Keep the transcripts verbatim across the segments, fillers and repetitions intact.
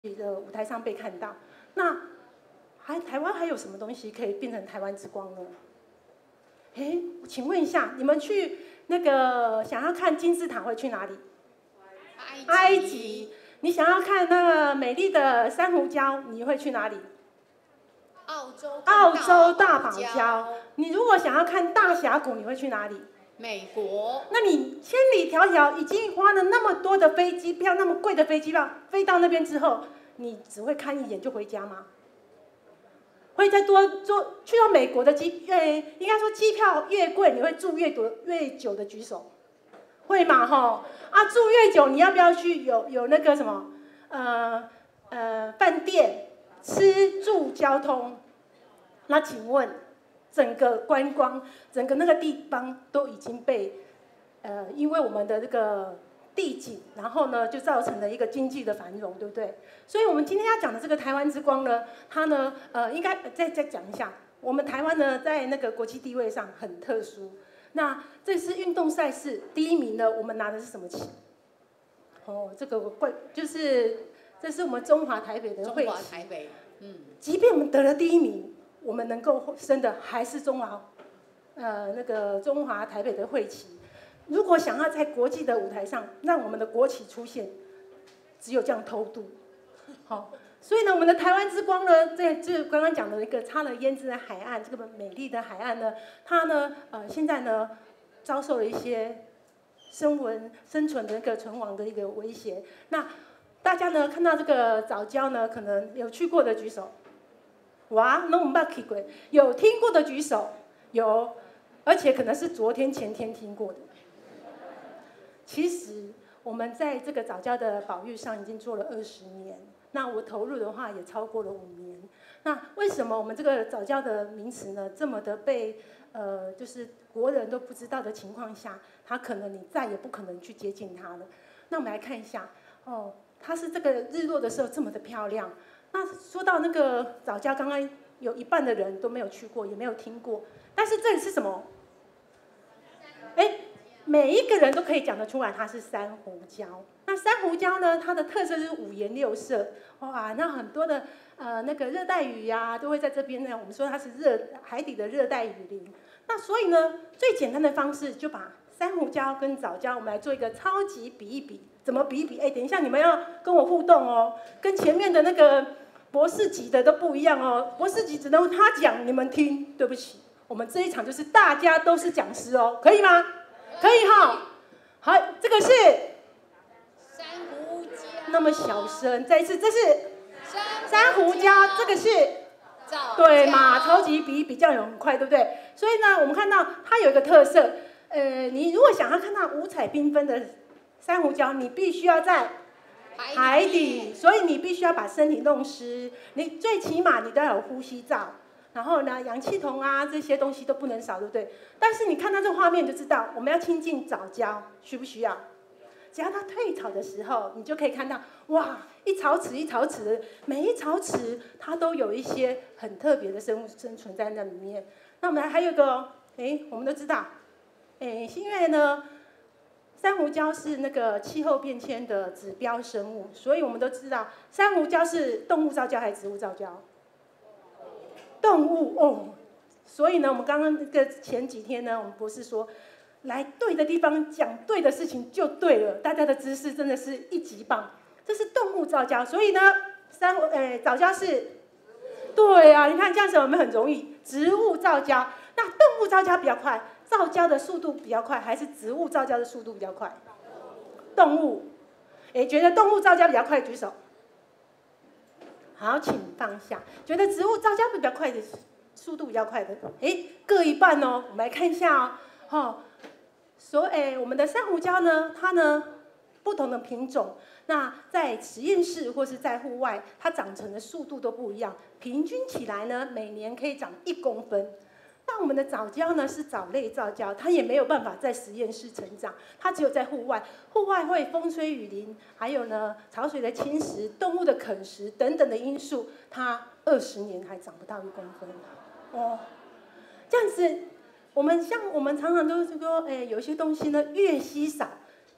的舞台上被看到。那还台湾还有什么东西可以变成台湾之光呢？哎，请问一下，你们去那个想要看金字塔会去哪里？埃及。埃及。你想要看那个美丽的珊瑚礁，你会去哪里？ 澳洲。 澳洲大堡礁。你如果想要看大峡谷，你会去哪里？ 美国。 那你千里迢迢已经花了那么多的飞机票，那么贵的飞机票，飞到那边之后，你只会看一眼就回家吗？会再多坐去到美国的机，呃，应该说机票越贵，你会住越多越久的举手，会嘛吼？啊，住越久，你要不要去有有那个什么，呃呃，饭店、吃住、交通？那请问，整个观光，整个那个地方都已经被，呃，因为我们的这个地景，然后呢，就造成了一个经济的繁荣，对不对？所以我们今天要讲的这个台湾之光呢，它呢，呃，应该再再讲一下，我们台湾呢，在那个国际地位上很特殊。那这次运动赛事第一名呢，我们拿的是什么旗？哦，这个怪就是这是我们中华台北的会旗。 中华台北，嗯。 即便我们得了第一名，我们能够升的还是中华，呃，那个中华台北的会旗。如果想要在国际的舞台上让我们的国旗出现，只有这样偷渡。好，所以呢，我们的台湾之光呢，在这刚刚讲的一个插了胭脂的海岸，这个美丽的海岸呢，它呢，呃，现在呢，遭受了一些生存生存的一个存亡的一个威胁。那大家呢看到这个藻礁呢，可能有去过的举手。哇，那我们去过，有听过的举手，有，而且可能是昨天前天听过的。其实我们在这个藻礁的保育上已经做了二十年，那我投入的话也超过了五年。那为什么我们这个藻礁的名词呢，这么的被呃，就是国人都不知道的情况下，它可能你再也不可能去接近它了。那我们来看一下，哦，它是这个日落的时候这么的漂亮。那说到那个藻礁，刚刚有一半的人都没有去过，也没有听过。但是这里是什么？哎。每一个人都可以讲得出来，它是珊瑚礁。那珊瑚礁呢，它的特色是五颜六色，哇，那很多的呃那个热带雨呀、啊，都会在这边呢。我们说它是热海底的热带雨林。那所以呢，最简单的方式就把珊瑚礁跟藻礁，我们来做一个超级比一比。怎么比一比？哎，等一下你们要跟我互动哦，跟前面的那个博士级的都不一样哦。博士级只能他讲，你们听。对不起，我们这一场就是大家都是讲师哦，可以吗？可以哈，好，这个是珊瑚礁。 那么小声，再一次，这是珊瑚礁，这个是对嘛？超级比比较有很快，对不对？所以呢，我们看到它有一个特色，呃，你如果想要看到五彩缤纷的珊瑚礁，你必须要在海底，所以你必须要把身体弄湿，你最起码你都要有呼吸罩。然后呢，氧气筒啊这些东西都不能少，对不对？但是你看到这个画面就知道，我们要亲近藻礁，需不需要？只要它退潮的时候，你就可以看到，哇，一槽池一槽池的，每一槽池它都有一些很特别的生物生存在那里面。那我们还有一个，哎，我们都知道，哎，因为呢，珊瑚礁是那个气候变迁的指标生物，所以我们都知道，珊瑚礁是动物造礁还是植物造礁？动物哦，所以呢，我们刚刚这个前几天呢，我们博士说，来对的地方讲对的事情就对了，大家的知识真的是一级棒。这是动物造礁，所以呢，珊瑚呃藻礁是，对啊，你看这样子我们很容易，植物造礁，那动物造礁比较快，造礁的速度比较快，还是植物造礁的速度比较快？动物，哎，觉得动物造礁比较快，举手。好，请放下。觉得植物造礁比较快的，速度比较快的，哎，各一半哦。我们来看一下哦，哦，所以我们的珊瑚礁呢，它呢不同的品种，那在实验室或是在户外，它长成的速度都不一样，平均起来呢，每年可以长一公分。那我们的藻礁呢是藻类造礁，它也没有办法在实验室成长，它只有在户外。户外会风吹雨淋，还有呢潮水的侵蚀、动物的啃食等等的因素，它二十年还长不到一公分。哦，这样子，我们像我们常常都是说，哎，有一些东西呢越稀少，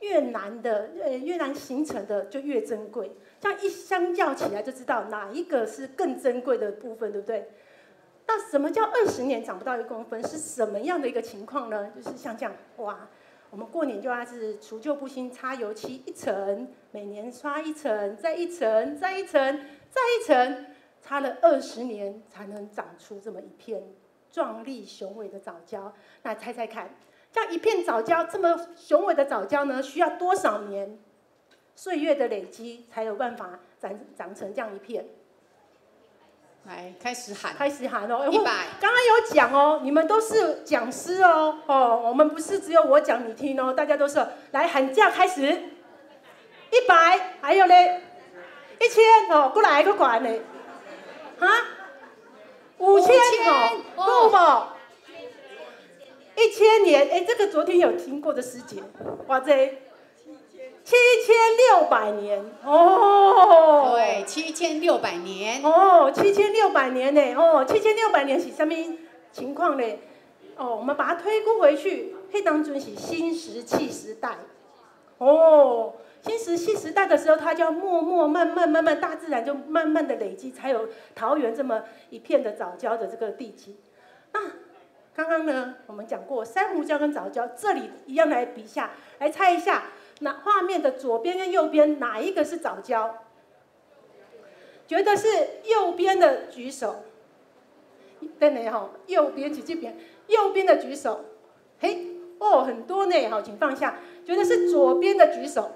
越南的呃越南形成的就越珍贵。这样一相较起来就知道哪一个是更珍贵的部分，对不对？那什么叫二十年长不到一公分？是什么样的一个情况呢？就是像这样，哇，我们过年就要是除旧布新，擦油漆一层，每年刷一层，再一层，再一层，再一层，擦了二十年才能长出这么一片壮丽雄伟的藻礁。那猜猜看，这样一片藻礁这么雄伟的藻礁呢，需要多少年岁月的累积才有办法长长成这样一片？ 来，开始喊， 开始喊哦！ 一百。 刚刚有讲哦，你们都是讲师哦，哦，我们不是只有我讲你听哦，大家都是来喊价开始。一百，还有嘞，一千哦，过来个管嘞，啊，五千哦，够不？一千年，哎，这个昨天有听过的师姐，哇这。七千六百年哦， 对，七千六百年哦，七千六百年呢，哦，七千六百年是什么情况呢？哦，我们把它推估回去，那当中是新石器时代，哦，新石器时代的时候，它就要默默慢慢慢慢，大自然就慢慢的累积，才有桃园这么一片的藻礁的这个地基。那刚刚呢，我们讲过珊瑚礁跟藻礁，这里一样来比一下，来猜一下。那画面的左边跟右边哪一个是藻礁？觉得是右边的举手。等等哈，右边举这边，右边的举手。嘿，哦，很多呢，好，请放下。觉得是左边的举手。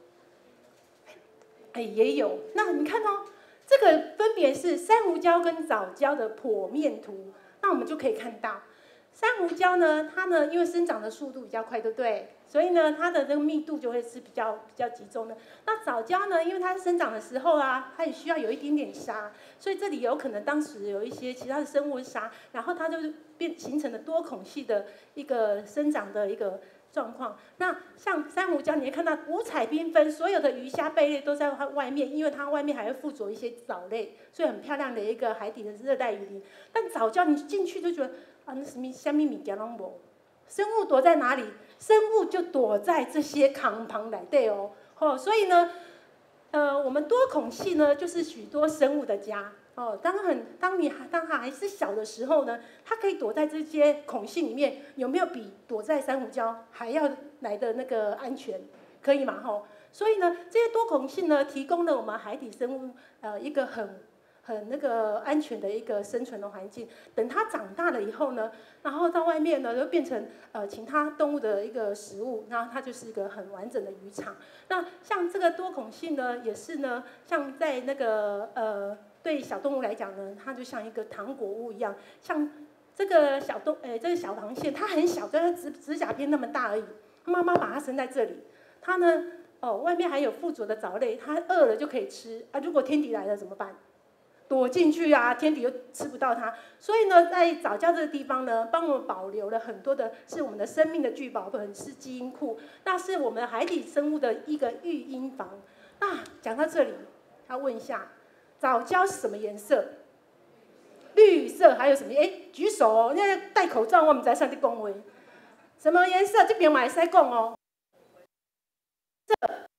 哎，也有。那你看哦，这个分别是珊瑚礁跟藻礁的剖面图。那我们就可以看到，珊瑚礁呢，它呢因为生长的速度比较快，对不对？所以呢，它的这个密度就会是比较比较集中的。那藻礁呢，因为它生长的时候啊，它也需要有一点点沙，所以这里有可能当时有一些其他的生物沙，然后它就变形成了多孔系的一个生长的一个状况。那像珊瑚礁，你会看到五彩缤纷，所有的鱼虾贝类都在它外面，因为它外面还会附着一些藻类，所以很漂亮的一个海底的热带雨林。但藻礁你进去就觉得啊，那什么虾米米加拢无，生物躲在哪里？生物就躲在这些康旁来对哦，哦，所以呢，呃，我们多孔系呢，就是许多生物的家哦。当很当你当它还是小的时候呢，它可以躲在这些孔系里面，有没有比躲在珊瑚礁还要来的那个安全？可以嘛？吼，所以呢，这些多孔系呢，提供了我们海底生物呃一个很。很那个安全的一个生存的环境。等它长大了以后呢，然后到外面呢，就变成呃其他动物的一个食物，然后它就是一个很完整的渔场。那像这个多孔系呢，也是呢，像在那个呃对小动物来讲呢，它就像一个糖果屋一样，像这个小动诶、呃、这个小螃蟹，它很小，跟指指甲片那么大而已。妈妈把它生在这里，它呢哦外面还有附着的藻类，它饿了就可以吃啊。如果天敌来了怎么办？躲进去啊，天敌又吃不到它，所以呢，在藻礁这个地方呢，帮我们保留了很多的，是我们的生命的聚宝盆，是基因库，那是我们海底生物的一个育婴房。那讲到这里，要问一下，藻礁是什么颜色？绿色，还有什么？哎，举手哦，那戴口罩，我们在上去恭维。什么颜色？这边我们还讲哦。这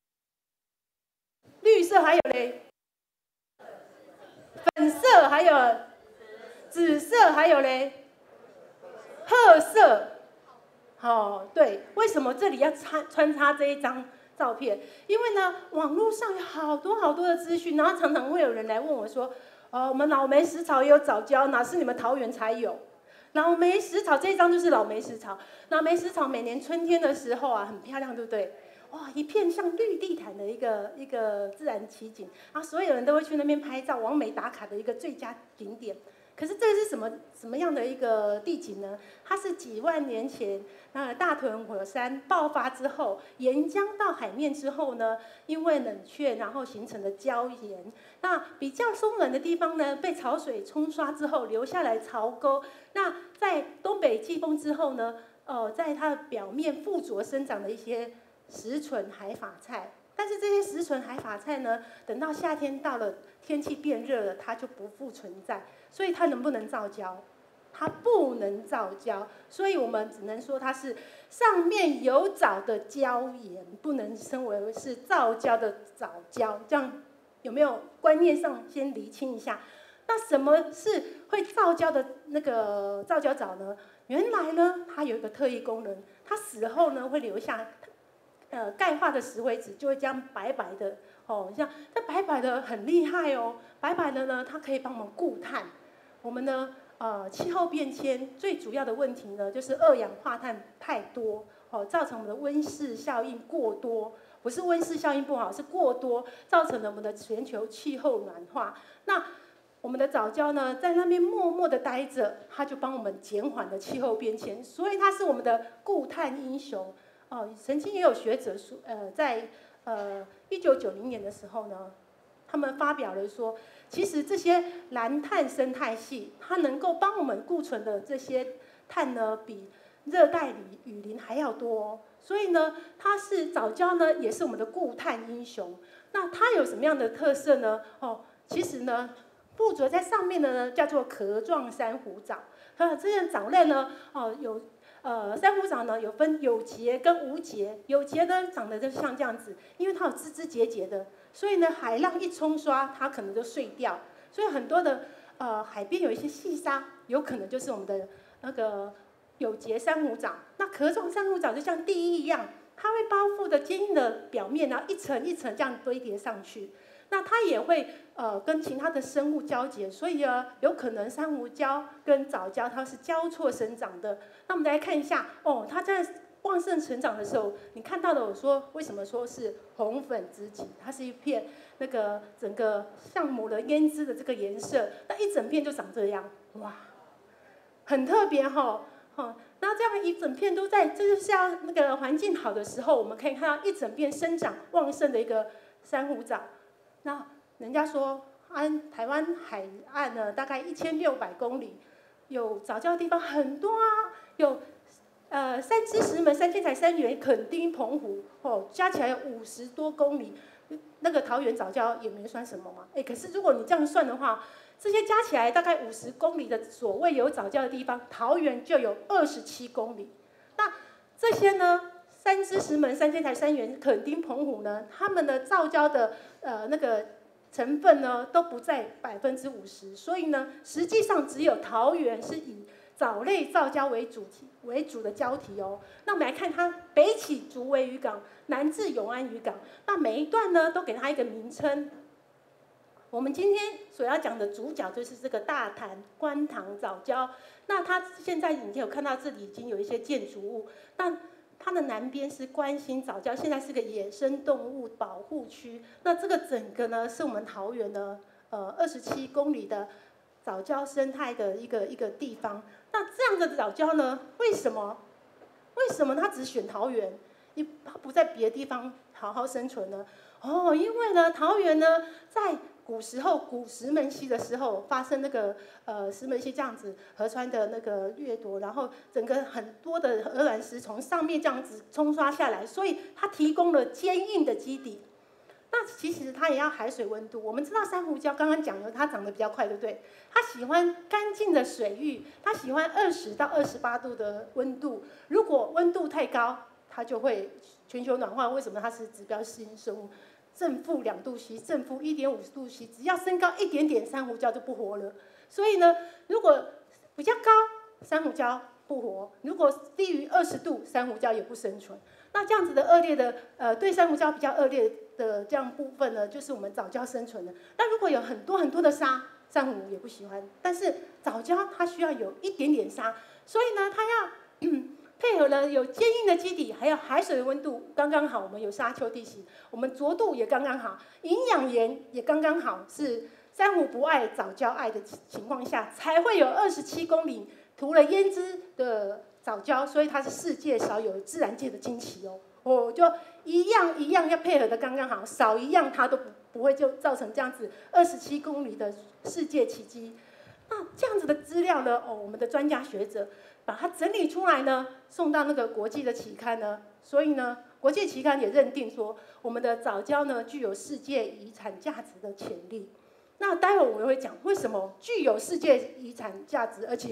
绿色还有嘞。粉色还有紫色，还有嘞褐色。哦，对，为什么这里要穿穿插这一张照片？因为呢，网络上有好多好多的资讯，然后常常会有人来问我说：“哦，我们老梅石槽也有藻礁，哪是你们桃园才有？”老梅石槽这一张就是老梅石槽，老梅石槽每年春天的时候啊，很漂亮，对不对？哇，一片像绿地毯的一个一个自然奇景，啊，所有人都会去那边拍照，完美打卡的一个最佳景点。可是这是什么什么样的一个地景呢？它是几万年前，那大屯火山爆发之后，岩浆到海面之后呢，因为冷却，然后形成的礁岩。那比较松软的地方呢，被潮水冲刷之后留下来槽沟。那在东北季风之后呢，呃，在它的表面附着生长的一些石笋海法菜，但是这些石笋海法菜呢，等到夏天到了，天气变热了，它就不复存在。所以它能不能造礁？ 它不能造胶，所以我们只能说它是上面有藻的胶盐，不能称为是造胶的藻胶。这样有没有观念上先厘清一下？那什么是会造胶的那个造胶藻呢？原来呢，它有一个特异功能，它死后呢会留下呃钙化的石灰质，就会这样白白的哦，像这白白的很厉害哦，白白的呢，它可以帮我们固碳。我们呢，呃，气候变迁最主要的问题呢，就是二氧化碳太多哦，造成我们的温室效应过多。不是温室效应不好，是过多，造成了我们的全球气候暖化。那我们的藻礁呢，在那边默默的待着，它就帮我们减缓了气候变迁，所以它是我们的固碳英雄。哦，曾经也有学者说，呃，在呃一九九零年的时候呢，他们发表了说，其实这些蓝碳生态系，它能够帮我们固存的这些碳呢，比热带雨雨林还要多哦。所以呢，它是藻礁呢，也是我们的固碳英雄。那它有什么样的特色呢？哦，其实呢，附着在上面的呢，叫做壳状珊瑚藻。呃，这些藻类呢，哦，有呃珊瑚藻呢有分有节跟无节。有节呢长得就像这样子，因为它有枝枝节节的，所以呢海浪一冲刷，它可能就碎掉。所以很多的呃海边有一些细沙，有可能就是我们的那个有节珊瑚藻。那壳状珊瑚藻就像地衣一样，它会包覆着坚硬的表面，然后一层一层这样堆叠上去。那它也会呃跟其他的生物交结，所以呢，有可能珊瑚礁跟藻礁它是交错生长的。那我们来看一下哦，它在旺盛成长的时候，你看到的，我说为什么说是红粉知己？它是一片那个整个像抹了胭脂的这个颜色，那一整片就长这样，哇，很特别哈、哦。哦，那这样一整片都在，这就是像那个环境好的时候，我们可以看到一整片生长旺盛的一个珊瑚藻。那人家说，安台湾海岸呢，大概一千六百公里，有藻礁的地方很多啊，有呃三芝、石门、三千台、三元、垦丁、澎湖，哦，加起来有五十多公里。那个桃园藻礁也没算什么嘛，哎，可是如果你这样算的话，这些加起来大概五十公里的所谓有藻礁的地方，桃园就有二十七公里。那这些呢？三芝、石门、三千台、三元、垦丁、澎湖呢，他们的造礁的呃那个成分呢都不在百分之五十，所以呢，实际上只有桃园是以藻类造礁为主题为主的礁体哦。那我们来看它北起竹围渔港，南至永安渔港，那每一段呢都给它一个名称。我们今天所要讲的主角就是这个大潭观塘藻礁。那它现在你有看到这里已经有一些建筑物，那它的南边是关心藻礁，现在是个野生动物保护区。那这个整个呢，是我们桃园的呃二十七公里的藻礁生态的一个一个地方。那这样的藻礁呢，为什么为什么它只选桃园，它不在别的地方好好生存呢？哦，因为呢，桃园呢，在古时候古石门溪的时候发生那个呃石门溪这样子河川的那个掠夺，然后整个很多的鹅卵石从上面这样子冲刷下来，所以它提供了坚硬的基底。那其实它也要海水温度。我们知道珊瑚礁刚刚讲了，它长得比较快，对不对？它喜欢干净的水域，它喜欢二十到二十八度的温度。如果温度太高，它就会全球暖化。为什么它是指标性生物？正负两度 C， 正负一点五度 C， 只要升高一点点，珊瑚礁就不活了。所以呢，如果比较高，珊瑚礁不活；如果低于二十度，珊瑚礁也不生存。那这样子的恶劣的，呃，对珊瑚礁比较恶劣的这样部分呢，就是我们藻礁生存的。那如果有很多很多的沙，珊瑚也不喜欢。但是藻礁它需要有一点点沙，所以呢，它要。嗯配合了有坚硬的基底，还有海水的温度刚刚好，我们有沙丘地形，我们浊度也刚刚好，营养盐也刚刚好，是珊瑚不爱藻礁爱的情况下，才会有二十七公里涂了胭脂的藻礁，所以它是世界少有自然界的惊奇哦。哦，就一样一样要配合的刚刚好，少一样它都不不会就造成这样子二十七公里的世界奇迹。那这样子的资料呢，哦，我们的专家学者把它整理出来呢，送到那个国际的期刊呢，所以呢，国际期刊也认定说，我们的藻礁呢具有世界遗产价值的潜力。那待会我们会讲为什么具有世界遗产价值，而且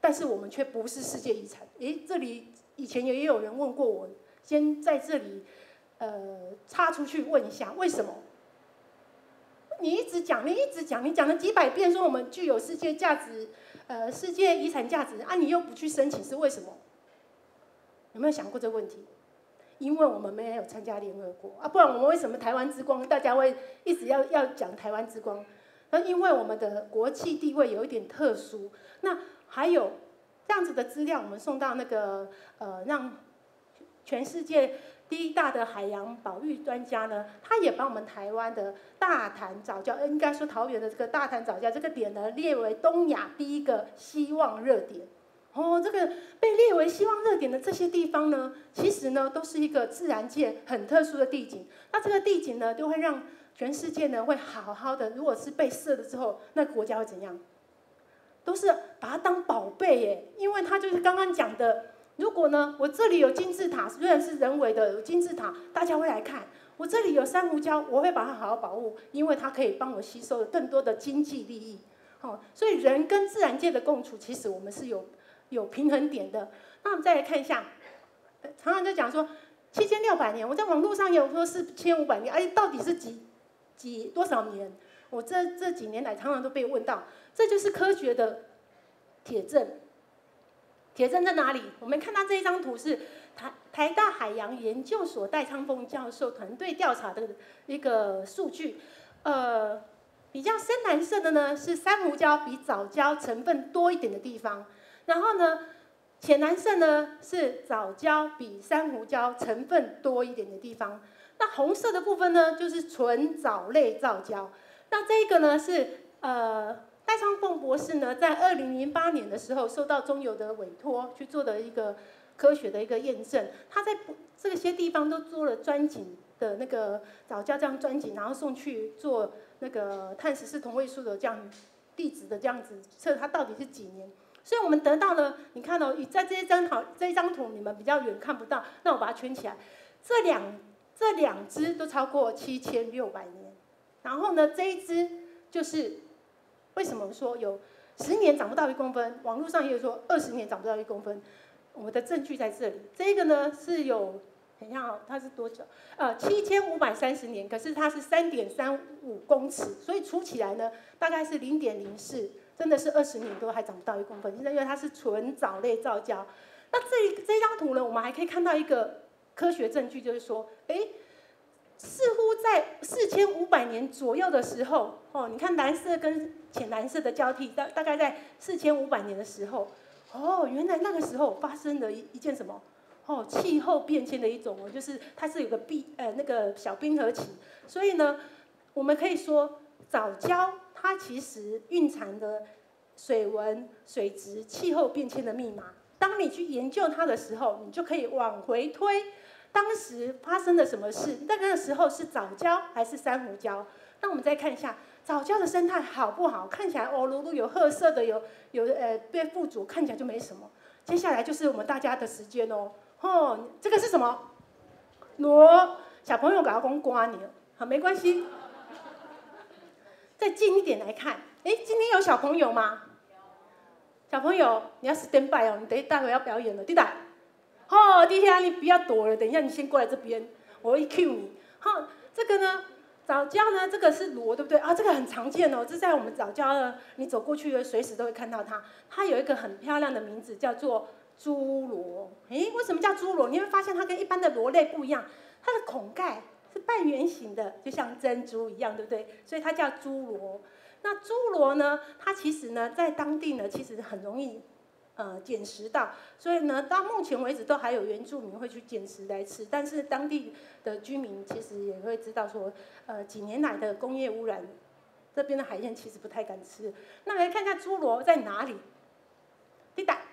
但是我们却不是世界遗产。诶，这里以前也有人问过我，先在这里呃插出去问一下，为什么？你一直讲，你一直讲，你讲了几百遍说我们具有世界价值，呃，世界遗产价值啊，你又不去申请，是为什么？有没有想过这个问题？因为我们没有参加联合国啊，不然我们为什么台湾之光大家会一直要要讲台湾之光？那因为我们的国际地位有一点特殊。那还有这样子的资料，我们送到那个呃，让全世界第一大的海洋保育专家呢，他也把我们台湾的大潭藻礁，应该说桃园的这个大潭藻礁这个点呢，列为东亚第一个希望热点。哦，这个被列为希望热点的这些地方呢，其实呢都是一个自然界很特殊的地景。那这个地景呢，就会让全世界呢会好好的，如果是被射了之后，那国家会怎样？都是把它当宝贝耶，因为它就是刚刚讲的，如果呢我这里有金字塔，虽然是人为的有金字塔，大家会来看；我这里有珊瑚礁，我会把它好好保护，因为它可以帮我吸收更多的经济利益。哦，所以人跟自然界的共处，其实我们是有。有平衡点的。那我们再来看一下，常常在讲说七千六百年，我在网络上也有说四千五百年，哎，到底是几几多少年？我这这几年来常常都被问到，这就是科学的铁证。铁证在哪里？我们看到这一张图是台台大海洋研究所戴昌凤教授团队调查的一个数据，呃，比较深蓝色的呢是珊瑚礁比藻礁成分多一点的地方。然后呢，浅蓝色呢是藻礁比珊瑚礁成分多一点的地方。那红色的部分呢，就是纯藻类造礁。那这个呢是呃戴昌凤博士呢在二零零八年的时候受到中油的委托去做的一个科学的一个验证。他在这些地方都做了钻井的那个藻礁这样钻井，然后送去做那个碳十四同位素的这样地质的这样子测，它到底是几年？所以我们得到了，你看哦，在这一张图，这一张图你们比较远看不到，那我把它圈起来。这两这两只都超过七千六百年，然后呢，这一只就是为什么说有十年长不到一公分，网络上也有说二十年长不到一公分，我们的证据在这里。这个呢是有，等一下哦，它是多久？呃，七千五百三十年，可是它是三点三五公尺，所以除起来呢，大概是零点零四。真的是二十年都还长不到一公分，现在因为它是纯藻类造礁。那这这张图呢，我们还可以看到一个科学证据，就是说，哎，似乎在四千五百年左右的时候，哦，你看蓝色跟浅蓝色的交替，大大概在四千五百年的时候，哦，原来那个时候发生了一一件什么？哦，气候变迁的一种哦，就是它是有个冰呃那个小冰河期，所以呢，我们可以说藻礁。它其实蕴藏的水文、水质、气候变迁的密码。当你去研究它的时候，你就可以往回推，当时发生了什么事？那个时候是藻礁还是珊瑚礁？那我们再看一下藻礁的生态好不好？看起来哦，如果有褐色的，有有呃被附着，看起来就没什么。接下来就是我们大家的时间哦。哦，这个是什么？螺，小朋友给它公刮你了，好，没关系。再近一点来看，哎，今天有小朋友吗？小朋友，你要 stand by 哦，你等一待会要表演了，对吧？哦，弟兄，你不要躲了，等一下你先过来这边，我会 cue 你。好，这个呢，藻礁呢，这个是螺，对不对？啊，这个很常见哦，这在我们藻礁呢，你走过去随时都会看到它。它有一个很漂亮的名字，叫做侏罗。哎，为什么叫侏罗？你会发现它跟一般的螺类不一样，它的孔盖是半圆形的，就像珍珠一样，对不对？所以它叫侏罗。那侏罗呢，它其实呢，在当地呢，其实很容易呃捡拾到，所以呢，到目前为止都还有原住民会去捡拾来吃。但是当地的居民其实也会知道说，呃，几年来的工业污染，这边的海鲜其实不太敢吃。那来看一下侏罗在哪里？你答，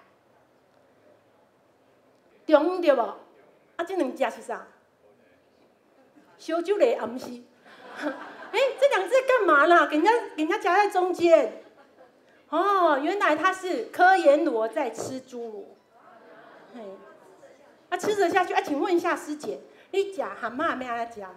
中对不？啊，这两只是啥？烧酒类暗是，哎，这两只干嘛啦？给人家给人家夹在中间。哦，原来它是科研螺在吃侏罗。嘿，啊，吃得下去？啊，请问一下师姐，你夹蛤蟆要安怎夹？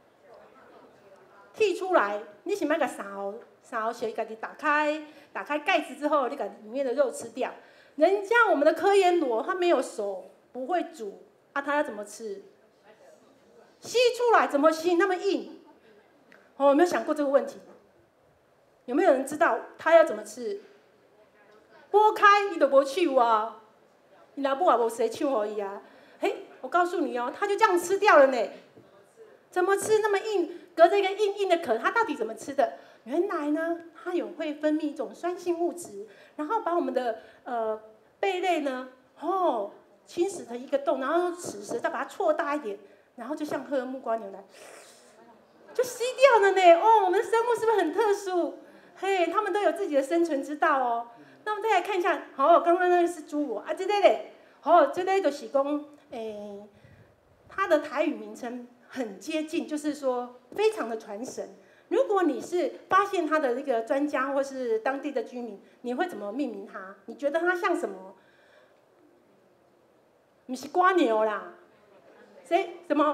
剔出来，你是要个勺勺先家己打开，打开盖子之后，你把里面的肉吃掉。 人家我们的科研螺，它没有熟，不会煮啊，它要怎么吃？吸出来怎么吸？那么硬。哦，有没有想过这个问题？有没有人知道它要怎么吃？剥开，伊就无手啊，伊老母也无谁手予伊啊。嘿，我告诉你哦，它就这样吃掉了呢。怎么吃那么硬？隔着一个硬硬的壳，它到底怎么吃的？原来呢，它有会分泌一种酸性物质，然后把我们的呃贝类呢，哦，侵蚀成一个洞，然后齿舌再把它错大一点，然后就像喝木瓜牛奶，就吸掉了呢。哦，我们的生物是不是很特殊？嘿，他们都有自己的生存之道哦。那我们再来看一下，好、哦，刚刚那个是猪螺啊，这类嘞，好、哦，这类就是讲，诶，它的台语名称很接近，就是说非常的传神。如果你是发现它的那个专家或是当地的居民，你会怎么命名它？你觉得它像什么？不是瓜牛啦，谁？什么？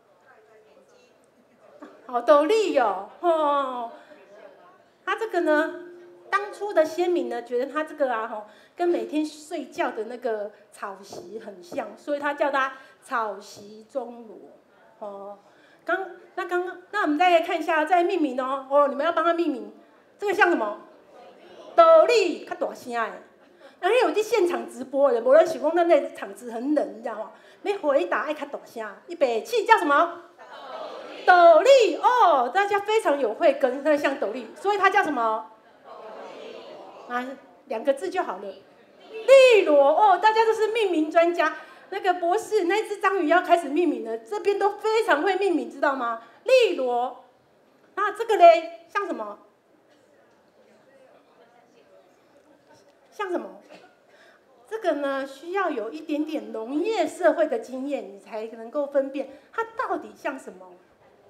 好斗笠哟，哦，它这个呢，当初的先民呢，觉得它这个啊，吼，跟每天睡觉的那个草席很像，所以他叫它草席钟螺，哦。刚那刚刚，那我们再来看一下，再命名哦。哦，你们要帮它命名，这个像什么？斗笠，较大声的。然后有啲现场直播的，无人想讲咱那场子很冷，你知道吗？要回答爱较大声。一北气叫什么？斗笠哦，大家非常有慧根，那像斗笠，所以它叫什么？啊，两个字就好了。笠螺哦，大家都是命名专家。那个博士，那只章鱼要开始命名了，这边都非常会命名，知道吗？笠螺，那这个嘞，像什么？像什么？这个呢，需要有一点点农业社会的经验，你才能够分辨它到底像什么。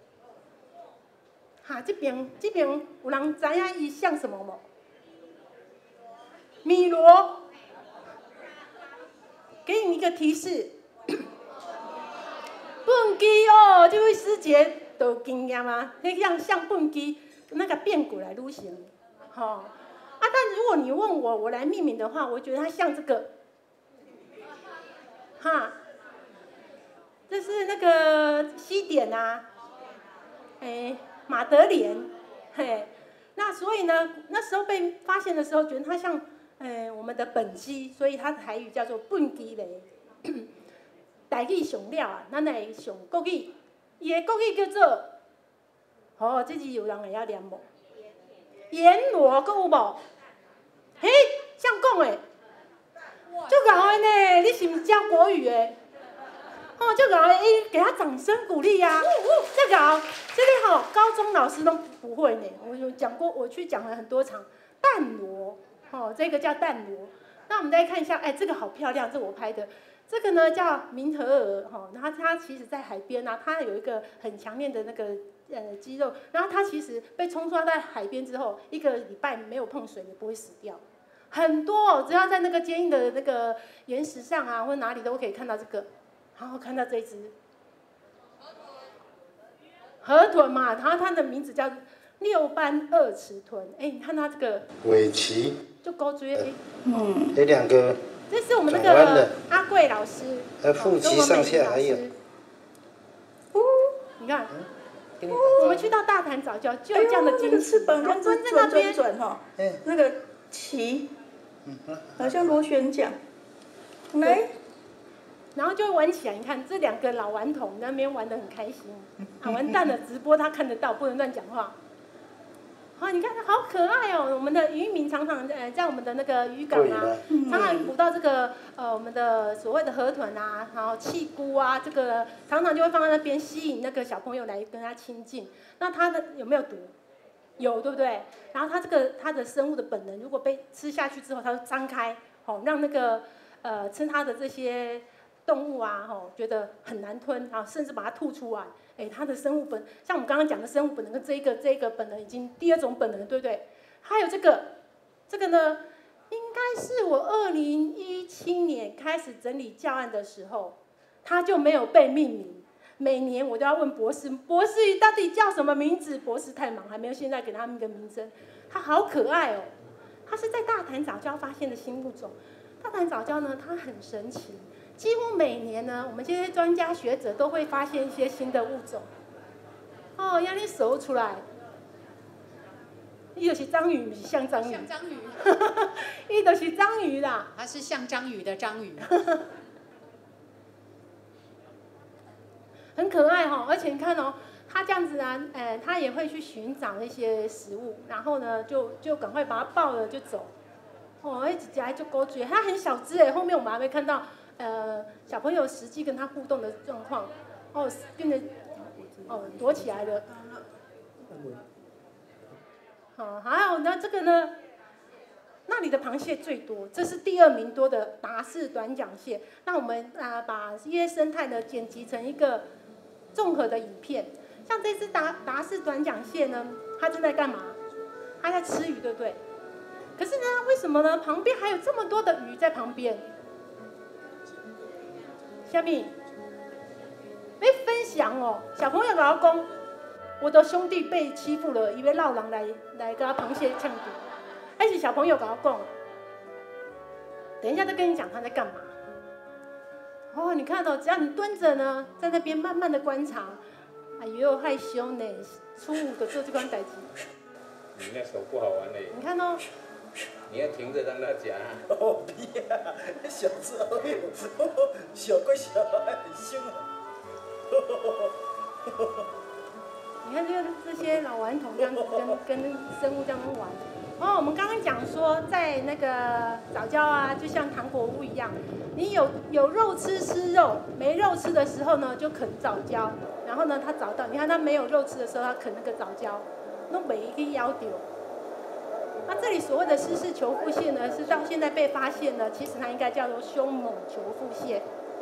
哈，这边这边有人知影伊像什么吗？米螺。给你一个提示，笨鸡哦，这位师姐都有经验啊，那像像笨鸡那个变过来路线，吼、哦、啊！但如果你问我，我来命名的话，我觉得它像这个，哈，这是那个西点啊，哎，马德莲，嘿，那所以呢，那时候被发现的时候，觉得它像。诶，我们的本鸡，所以它台语叫做笨鸡嘞。台语上了啊，咱来上国语，伊的国语叫做，哦，这是有人会晓念无？阎罗，阁有无？嘿，像讲诶，足敖的呢，你是毋是教国语的？哦，足敖的，伊给他掌声鼓励呀、啊！足敖，这里吼，高中老师都不会呢。我有讲过，我去讲了很多场淡螺。哦，这个叫淡螺。那我们再看一下，哎，这个好漂亮，这我拍的。这个呢叫明和鹅，哈、哦，它它其实在海边啊，它有一个很强烈的那个呃肌肉，然后它其实被冲刷在海边之后，一个礼拜没有碰水也不会死掉。很多、哦，只要在那个坚硬的那个岩石上啊，或者哪里都可以看到这个。然后看到这只河豚嘛，然后它的名字叫六斑二齿豚。哎，你看它这个尾鳍。 就勾追哎， 嗯，这两个， 这是我们那个阿贵老师， 呃，腹肌上下还有， 呜，你看，嗯、我们去到大潭早教就有这样的惊喜， 翅膀跟蹲在那边， 转哈，那个鳍，好像螺旋桨，来， 然后就玩起来，你看这两个老顽童在那边玩得很开心，啊，完蛋了，直播他看得到，不能乱讲话。好，你看它好可爱哦！我们的渔民常常呃在我们的那个渔港啊，常常捕到这个呃我们的所谓的河豚啊，然后气菇啊，这个常常就会放在那边吸引那个小朋友来跟它亲近。那它的有没有毒？有，对不对？然后它这个它的生物的本能，如果被吃下去之后，它会张开，哦，让那个呃吃它的这些动物啊，吼，觉得很难吞，然后甚至把它吐出来。哎，它的生物本，像我们刚刚讲的生物本能跟这一个这一个本能已经第二种本能，对不对？还有这个，这个呢，应该是我二零一七年开始整理教案的时候，它就没有被命名。每年我都要问博士，博士到底叫什么名字？博士太忙，还没有现在给他们一个名称。它好可爱哦，它是在大潭早教发现的新物种。 大潭藻礁呢，它很神奇，几乎每年呢，我们这些专家学者都会发现一些新的物种。哦，让你搜出来，伊就是章鱼，不是像章鱼。 像章鱼。 伊就是章鱼啦。 它是像章鱼的章鱼。 很可爱哈、哦，而且你看哦，它这样子啊，呃，它也会去寻找一些食物，然后呢，就就赶快把它抱了就走。哦，一直夹就勾嘴，它很小只哎，后面我们还会看到呃小朋友实际跟它互动的状况。哦，变得哦躲起来了。好，还有那这个呢，那里的螃蟹最多，这是第二名多的达氏短桨蟹。那我们啊、呃、把这些生态呢剪辑成一个综合的影片。像这只达达氏短桨蟹呢，它正在干嘛？它在吃鱼，对不对？可是呢，为什么呢？旁边还有这么多的鱼在旁边。下面，被分享哦，小朋友跟我讲，我的兄弟被欺负了，以为闹狼来来跟他螃蟹呛毒。而且小朋友跟我讲，等一下再跟你讲他在干嘛。哦，你看到、哦，只要你蹲着呢，在那边慢慢的观察，哎呦害羞呢，初五的做这款代志。 你那手不好玩嘞。 你看哦。 你要停着让他夹。 哦，别啊，小子好哟，小个小孩很凶啊。 你看这这些老顽童这样子跟跟生物这样玩。哦，我们刚刚讲说，在那个藻礁啊，就像糖果屋一样，你有有肉吃吃肉，没肉吃的时候呢，就啃藻礁。然后呢，他找到，你看他没有肉吃的时候，他啃那个藻礁，那每一个咬丢。那这里所谓的湿式球腹蟹呢，是到现在被发现呢，其实它应该叫做凶猛球腹蟹。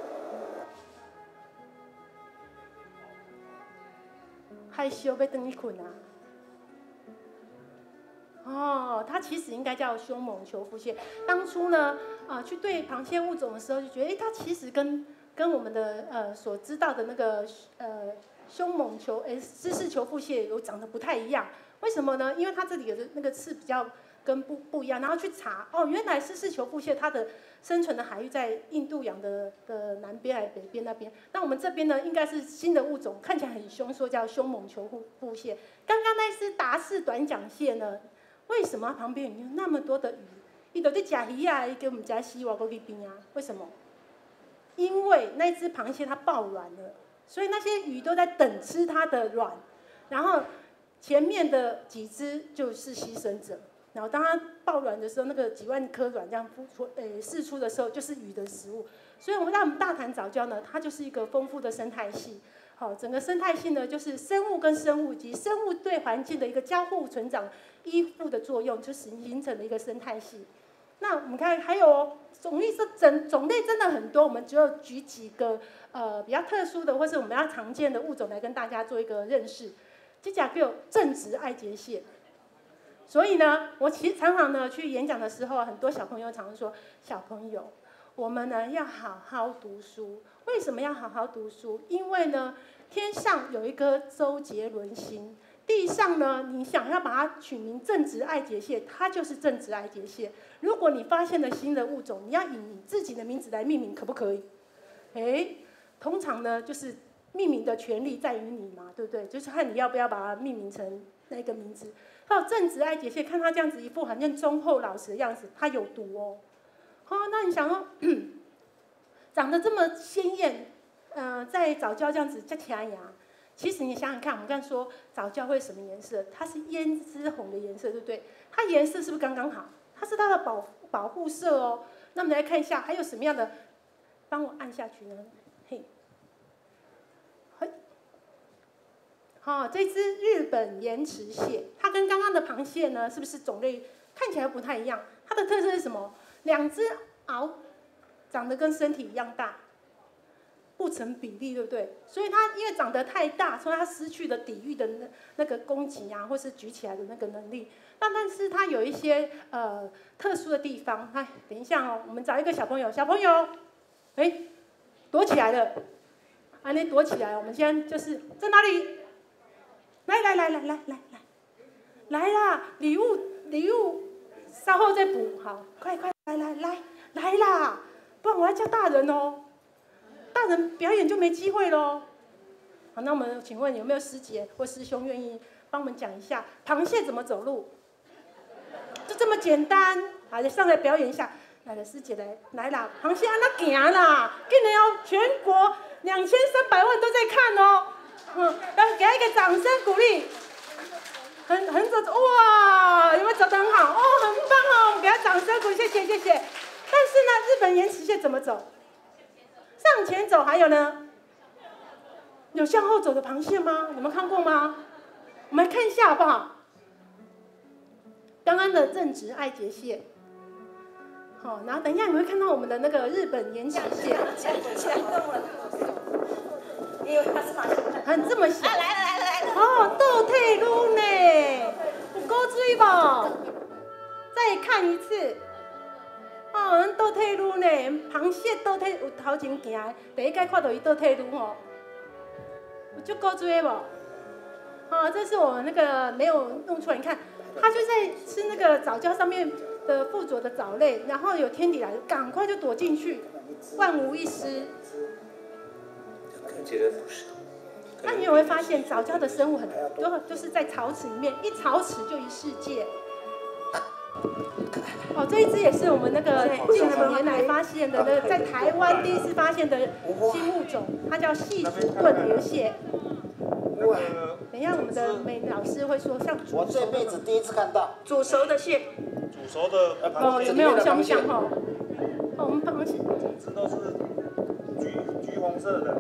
害羞被等你捆啊！哦，它其实应该叫凶猛球腹蟹。当初呢，啊、呃，去对螃蟹物种的时候，就觉得，哎，它其实跟跟我们的呃所知道的那个呃凶猛球，哎，湿式球腹蟹有长得不太一样。为什么呢？因为它这里有的那个刺比较跟不不一样，然后去查哦，原来湿式球腹蟹它的生存的海域在印度洋的的南边还是北边那边。那我们这边呢，应该是新的物种，看起来很凶，说叫凶猛球腹蟹。刚刚那只达氏短桨蟹呢，为什么旁边有那么多的鱼？伊都在吃鱼啊，伊给我们家西瓦过去冰啊？为什么？因为那只螃蟹它抱卵了，所以那些鱼都在等吃它的卵，然后。前面的几只就是牺牲者，然后当它抱卵的时候，那个几万颗卵这样孵出，诶释出的时候，就是鱼的食物。所以，我们让我们大潭藻礁呢，它就是一个丰富的生态系。好，整个生态系呢，就是生物跟生物及生物对环境的一个交互成长、依附的作用，就形形成了一个生态系。那我们看还有哦，种类是整种类真的很多，我们只有举几个呃比较特殊的，或是我们比较常见的物种来跟大家做一个认识。这甲叫正直爱结蟹，所以呢，我其实常常呢去演讲的时候，很多小朋友常常说：“小朋友，我们呢要好好读书。为什么要好好读书？因为呢，天上有一颗周杰伦星，地上呢，你想要把它取名正直爱结蟹，它就是正直爱结蟹。如果你发现了新的物种，你要以你自己的名字来命名，可不可以？哎，通常呢就是。”命名的权利在于你嘛，对不对？就是看你要不要把它命名成那个名字。还有正直爱结蟹，看他这样子一副好像忠厚老实的样子，他有毒哦。好、哦，那你想说，长得这么鲜艳，呃，在藻礁这样子加起来牙，其实你想想看，我们刚才说藻礁会什么颜色？它是胭脂红的颜色，对不对？它颜色是不是刚刚好？它是它的保保护色哦。那我们来看一下，还有什么样的？帮我按下去呢？嘿。好、哦，这只日本盐池蟹，它跟刚刚的螃蟹呢，是不是种类看起来不太一样？它的特色是什么？两只螯长得跟身体一样大，不成比例，对不对？所以它因为长得太大，所以它失去了抵御的那那个攻击啊，或是举起来的那个能力。但但是它有一些呃特殊的地方。哎，等一下哦，我们找一个小朋友，小朋友，哎，躲起来了，啊，你躲起来，我们现在就是在哪里？来来来来来来来，来啦！礼物礼物，稍后再补，好，快快来来来来啦，不然我要叫大人哦，大人表演就没机会喽。好，那我们请问有没有师姐或师兄愿意帮我们讲一下螃蟹怎么走路？就这么简单，好，上来表演一下。来了，师姐来来啦，螃蟹按那行啦，竟然要全国两千三百万都在看哦，嗯，来给他一个掌声鼓励。很很走哇，有没有走得很好？哦，很棒哦，我们给他掌声鼓励，谢谢谢谢。但是呢，日本岩池蟹怎么走？向前走，还有呢？有向后走的螃蟹吗？你们看过吗？我们来看一下好不好？刚刚的正直爱洁蟹。好，然后等一下你会看到我们的那个日本岩池蟹， 因为它是马戏团。 很这么小。 来了来了来了。 哦，倒退路呢，有够水不？再看一次。哦，咱倒退路呢，螃蟹倒退有头前行，第一摆看到伊倒退路哦，有足够水不？哦，这是我那个没有弄出来，你看，它就在吃那个藻礁上面的附着的藻类，然后有天敌来，赶快就躲进去，万无一失。 觉得不是。 那你也会发现，藻礁的生物很多，就是在草池里面，一草池就一世界。哦，这一只也是我们那个近几年来发现的，那个在台湾第一次发现的新物种，它叫细竹盾鹅蟹。等一下，我们的美老师会说像煮我这辈子第一次看到煮熟的蟹。 煮熟的哦，有没有像不像哈？哦，我们螃蟹， 整只都是橘橘红色的。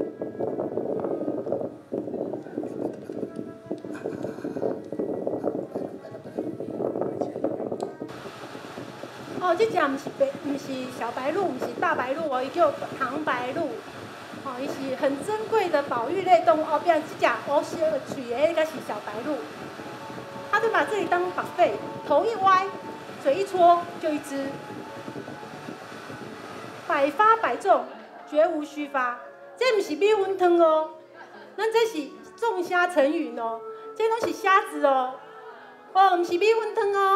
哦，这只不是白，不是小白鹭，不是大白鹭哦，伊叫唐白鹭。哦，伊是很珍贵的保育类动物。后边这只乌小嘴的，那个是小白鹭。它就把这里当把肺，头一歪，嘴一戳，就一只。百发百中，绝无虚发。这不是米粉汤哦，咱这是众虾成云哦，这拢是虾子哦。哦，不是米粉汤哦。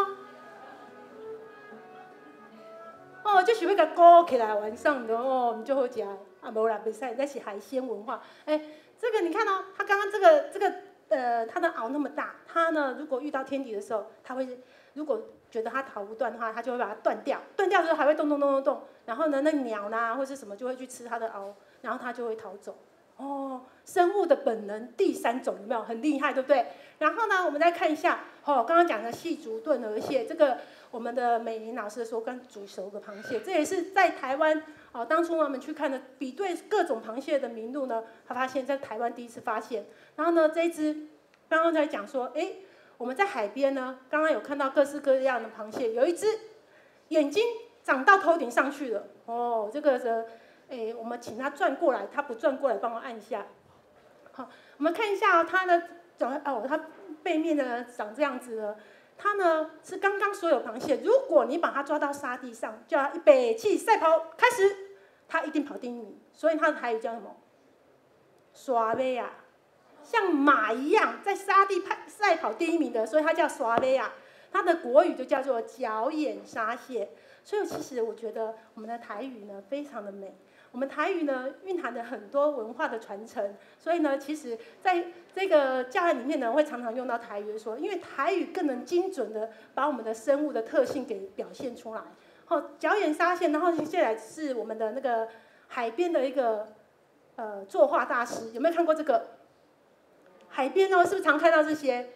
哦，就是要甲勾起来，晚上的哦，我们就好食。啊，无啦，袂使，那是海鲜文化。哎，这个你看哦，它刚刚这个这个呃，它的螯那么大，它呢，如果遇到天敌的时候，它会如果觉得它逃不断的话，它就会把它断掉。断掉之后还会动动动动动，然后呢，那鸟啦或是什么就会去吃它的螯，然后它就会逃走。哦，生物的本能第三种有没有很厉害，对不对？然后呢，我们再看一下，哦，刚刚讲的细竹盾鹅蟹，这个我们的美玲老师说跟煮熟的螃蟹，这也是在台湾哦，当初我们去看的比对各种螃蟹的名录呢，他发现在台湾第一次发现。然后呢，这一只刚刚在讲说，哎，我们在海边呢，刚刚有看到各式各样的螃蟹，有一只眼睛长到头顶上去了，哦，这个的。哎，我们请他转过来，他不转过来，帮我按一下。好，我们看一下、哦、它的长哦，它背面呢长这样子了。它呢是刚刚所有螃蟹，如果你把它抓到沙地上，叫它一北气赛跑开始，它一定跑第一名。所以它的台语叫什么？刷尾啊，像马一样在沙地赛跑第一名的，所以它叫刷尾啊。它的国语就叫做角眼沙蟹。所以其实我觉得我们的台语呢非常的美。我们台语呢蕴含了很多文化的传承，所以呢，其实在这个教案里面呢，会常常用到台语说，因为台语更能精准的把我们的生物的特性给表现出来。好，角眼沙蟹，然后接下来是我们的那个海边的一个呃作画大师，有没有看过这个？海边呢，是不是常看到这些？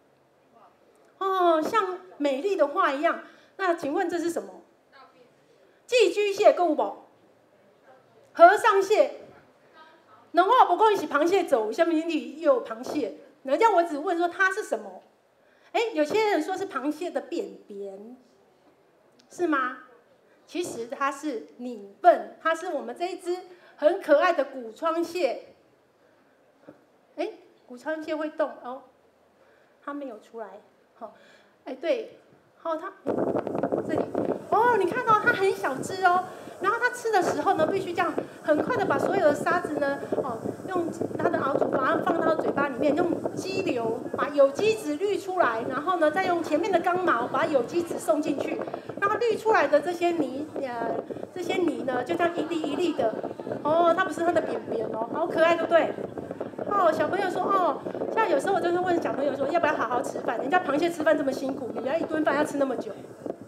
哦，像美丽的画一样。那请问这是什么？寄居蟹有无？和尚蟹，然后不过一起螃蟹走，下面里又有螃蟹。人家我只问说它是什么？哎，有些人说是螃蟹的便便，是吗？其实它是拟笨，它是我们这一只很可爱的古窗蟹。哎，古窗蟹会动哦，它没有出来。好、哦，哎对，好、哦、它这里哦，你看到、哦、它很小只哦。 然后它吃的时候呢，必须这样很快的把所有的沙子呢，哦，用它的螯足把它放到嘴巴里面，用激流把有机质滤出来，然后呢，再用前面的刚毛把有机质送进去，然后滤出来的这些泥，呃，这些泥呢，就这样一粒一粒的，哦，它不是它的扁扁哦，好可爱，对不对？哦，小朋友说哦，像有时候我就是问小朋友说，要不要好好吃饭？人家螃蟹吃饭这么辛苦，人家一顿饭要吃那么久。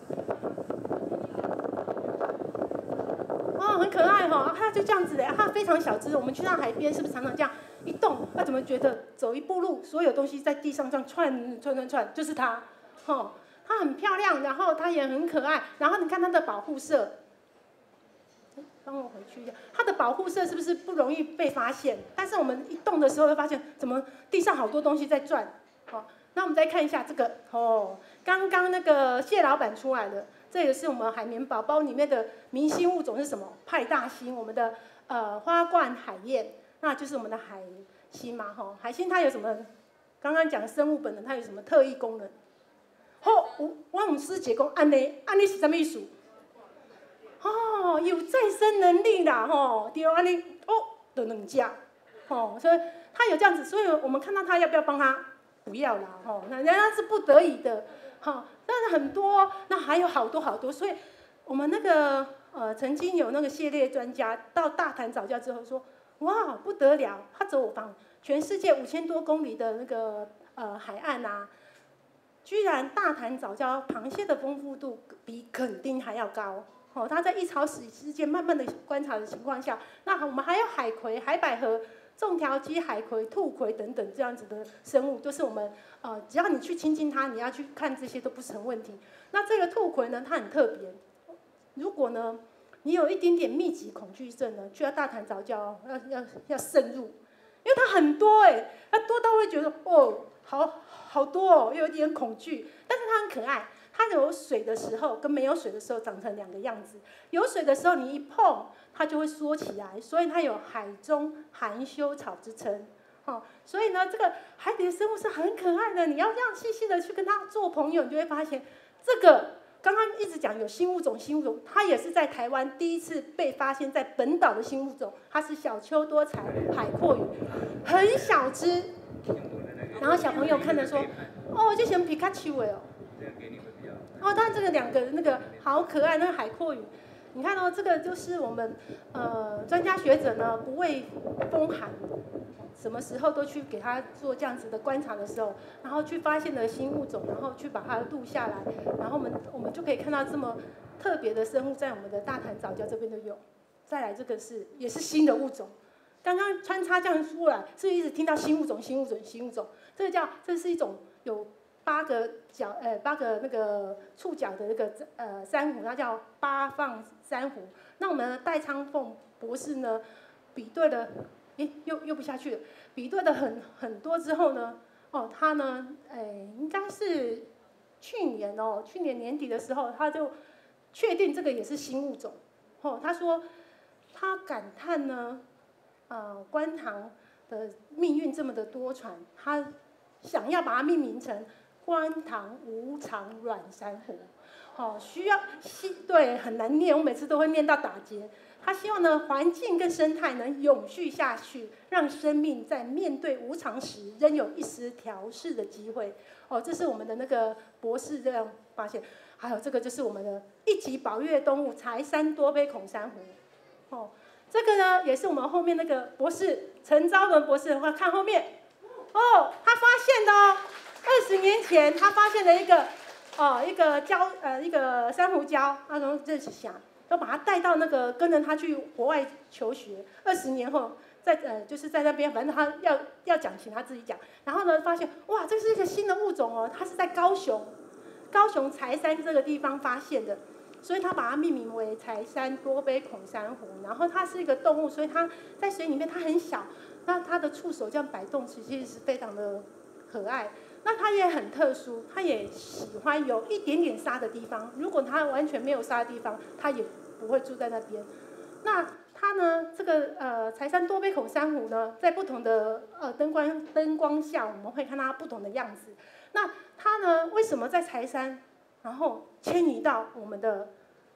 哦，很可爱哈、哦，它就这样子的，它非常小只。我们去到海边，是不是常常这样一动？那怎么觉得走一步路，所有东西在地上这样串串串串，就是它，哦，它很漂亮，然后它也很可爱。然后你看它的保护色，帮我回去一下，它的保护色是不是不容易被发现？但是我们一动的时候会发现，怎么地上好多东西在转？哦，那我们再看一下这个哦，刚刚那个谢老板出来的。这个是我们海绵宝宝里面的明星物种是什么？派大星，我们的呃花冠海燕，那就是我们的海星嘛，吼，海星它有什么？刚刚讲生物本能，它有什么特异功能？吼，我我们师姐讲，安尼安尼是什么意思？哦，有再生能力啦，吼，对，安尼哦，就两只，吼，所以它有这样子，所以我们看到它要不要帮它？不要啦，吼，那人家是不得已的。好，但是很多，那还有好多好多，所以我们那个呃，曾经有那个蟹猎专家到大潭早教之后说，哇，不得了，他走访全世界五千多公里的那个呃海岸啊，居然大潭早教螃蟹的丰富度比垦丁还要高。哦，它在一潮史之间慢慢的观察的情况下，那我们还有海葵、海百合。纵条鸡、海葵、兔葵等等这样子的生物，都是我们呃，只要你去亲近它，你要去看这些都不成问题。那这个兔葵呢，它很特别。如果呢，你有一点点密集恐惧症呢，去到大潭早教要要要慎入，因为它很多哎、欸，它多到会觉得哦，好好多哦，又有点恐惧，但是它很可爱。它有水的时候跟没有水的时候长成两个样子。有水的时候你一碰，它就会缩起来，所以它有海中含羞草之称。哦，所以呢，这个海底的生物是很可爱的。你要这样细细的去跟它做朋友，你就会发现，这个刚刚一直讲有新物种，新物种，它也是在台湾第一次被发现在本岛的新物种，它是小丘多彩海阔鱼，很小只。然后小朋友看着说，哦，就像皮卡丘的哦。哦，但这个两个那个好可爱，那个海阔鱼，你看哦，这个就是我们呃专家学者呢不畏风寒，什么时候都去给他做这样子的观察的时候，然后去发现了新物种，然后去把它录下来，然后我们我们就可以看到这么特别的生物在我们的大潭早教这边都有。再来这个是也是新的物种，刚刚穿插这样出来，是一直听到新物种、新物种、新物种，这个叫这是一种有。八个角，呃，八个那个触角的那个呃珊瑚，它叫八放珊瑚。那我们的戴昌凤博士呢，比对了，诶，又又不下去了，比对了很很多之后呢，哦，他呢，诶，应该是去年哦，去年年底的时候，他就确定这个也是新物种。哦，他说他感叹呢，呃，观塘的命运这么的多舛，他想要把它命名成。观塘无常软珊瑚，好、哦，需要对很难念，我每次都会念到打结。他希望呢，环境跟生态能永续下去，让生命在面对无常时，仍有一丝调试的机会。哦，这是我们的那个博士这样发现。还有这个就是我们的一级保育动物柴山多杯孔珊瑚。哦，这个呢也是我们后面那个博士陈昭伦博士的话，看后面。哦，他发现的哦。二十年前，他发现了一个，哦，一个礁，呃，一个珊瑚礁，他从认识下，要把他带到那个跟着他去国外求学。二十年后，在呃，就是在那边，反正他要要讲，请他自己讲。然后呢，发现哇，这是一个新的物种哦，它是在高雄，高雄柴山这个地方发现的，所以他把它命名为柴山多杯孔珊瑚。然后它是一个动物，所以它在水里面它很小，那它的触手这样摆动，其实是非常的可爱。那它也很特殊，它也喜欢有一点点沙的地方。如果它完全没有沙的地方，它也不会住在那边。那它呢，这个呃柴山多杯孔珊瑚呢，在不同的呃灯光灯光下，我们会看它不同的样子。那它呢，为什么在柴山，然后迁移到我们的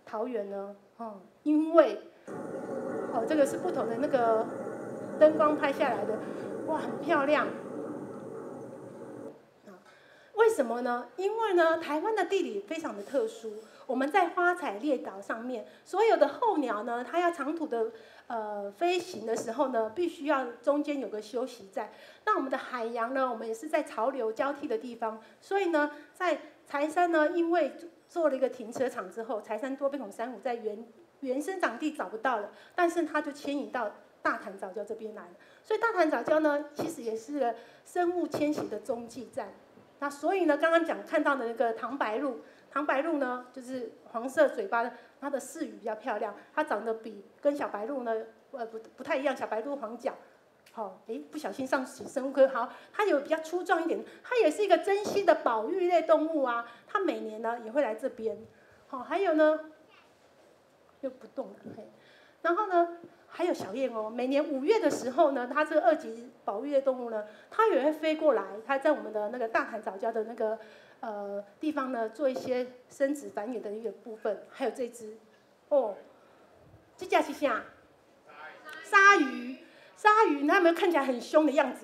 桃园呢？哦，因为哦，这个是不同的那个灯光拍下来的，哇，很漂亮。为什么呢？因为呢，台湾的地理非常的特殊，我们在花采列岛上面，所有的候鸟呢，它要长途的呃飞行的时候呢，必须要中间有个休息站。那我们的海洋呢，我们也是在潮流交替的地方，所以呢，在柴山呢，因为做了一个停车场之后，柴山多边孔珊瑚在原原生长地找不到了，但是它就迁移到大潭藻礁这边来了。所以大潭藻礁呢，其实也是个生物迁徙的中继站。那所以呢，刚刚讲看到的那个唐白鹭，唐白鹭呢，就是黄色嘴巴的，它的视羽比较漂亮，它长得比跟小白鹭呢，呃不不太一样，小白鹭黄脚。好，哎，不小心上起生物课，好，它有比较粗壮一点，它也是一个珍稀的保育类动物啊，它每年呢也会来这边。好，还有呢，又不动了，嘿，然后呢。还有小燕哦，每年五月的时候呢，它这个二级保育类动物呢，它也会飞过来，它在我们的那个大潭藻礁的那个呃地方呢，做一些生殖繁衍的一个部分。还有这只，哦，这叫是啥？鲨鱼，鲨鱼，它有没有看起来很凶的样子？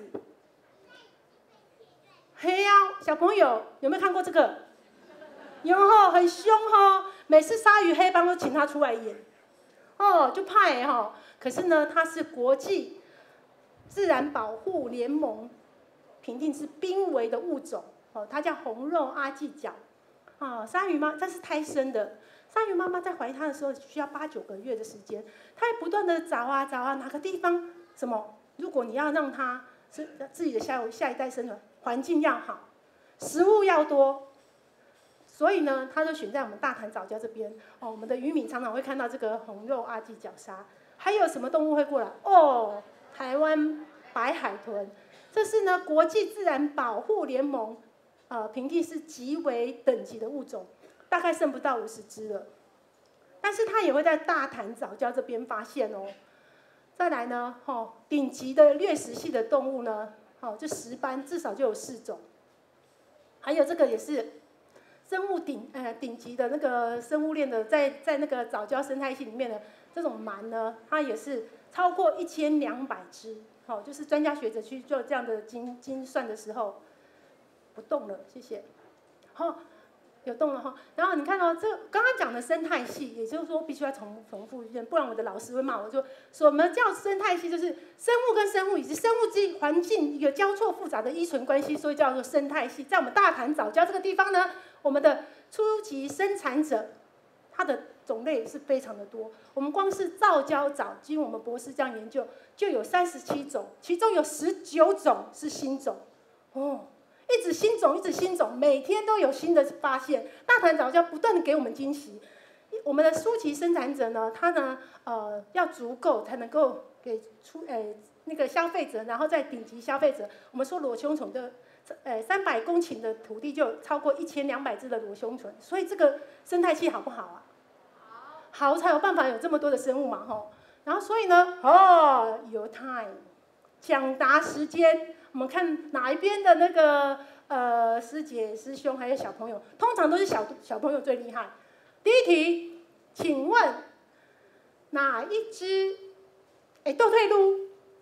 嘿呀、啊，小朋友有没有看过这个？有吼，很凶吼，每次鲨鱼黑帮都请他出来演。哦，就怕哎哈，可是呢，它是国际自然保护联盟评定是濒危的物种，哦，它叫红肉阿纪角，啊，鲨鱼妈，它是胎生的，鲨鱼妈妈在怀它的时候需要八九个月的时间，它会不断的找啊找啊，哪个地方什么，如果你要让它是自己的下下一代生存，环境要好，食物要多。所以呢，它就选在我们大潭藻礁这边哦。我们的渔民常常会看到这个红肉阿纪角鲨，还有什么动物会过来？哦，台湾白海豚，这是呢国际自然保护联盟呃评定是极为等级的物种，大概剩不到五十只了。但是它也会在大潭藻礁这边发现哦。再来呢，哦，顶级的掠食系的动物呢，哦，这石斑至少就有四种，还有这个也是。生物顶呃顶级的那个生物链的，在在那个藻礁生态系里面的这种鳗呢，它也是超过一千两百只。好、哦，就是专家学者去做这样的精精算的时候，不动了，谢谢。好、哦，有动了哈、哦。然后你看哦，这刚刚讲的生态系，也就是说必须要重重复一遍，不然我的老师会骂我说，什么叫生态系？就是生物跟生物以及生物之环境一个交错复杂的依存关系，所以叫做生态系。在我们大潭藻礁这个地方呢。我们的初级生产者，它的种类是非常的多。我们光是造礁藻，经我们博士这样研究，就有三十七种，其中有十九种是新种。哦，一直新种，一直新种，每天都有新的发现。大潭藻礁不断的给我们惊喜。我们的初级生产者呢，他呢，呃，要足够才能够给出，呃，那个消费者，然后再顶级消费者，我们说裸胸虫的。呃，三百公顷的土地就有超过一千两百只的裸胸豚，所以这个生态系好不好啊？好，好才有办法有这么多的生物嘛，吼。然后所以呢，哦，有 time， 抢答时间，我们看哪一边的那个呃师姐、师兄还有小朋友，通常都是小小朋友最厉害。第一题，请问哪一只哎斗退路？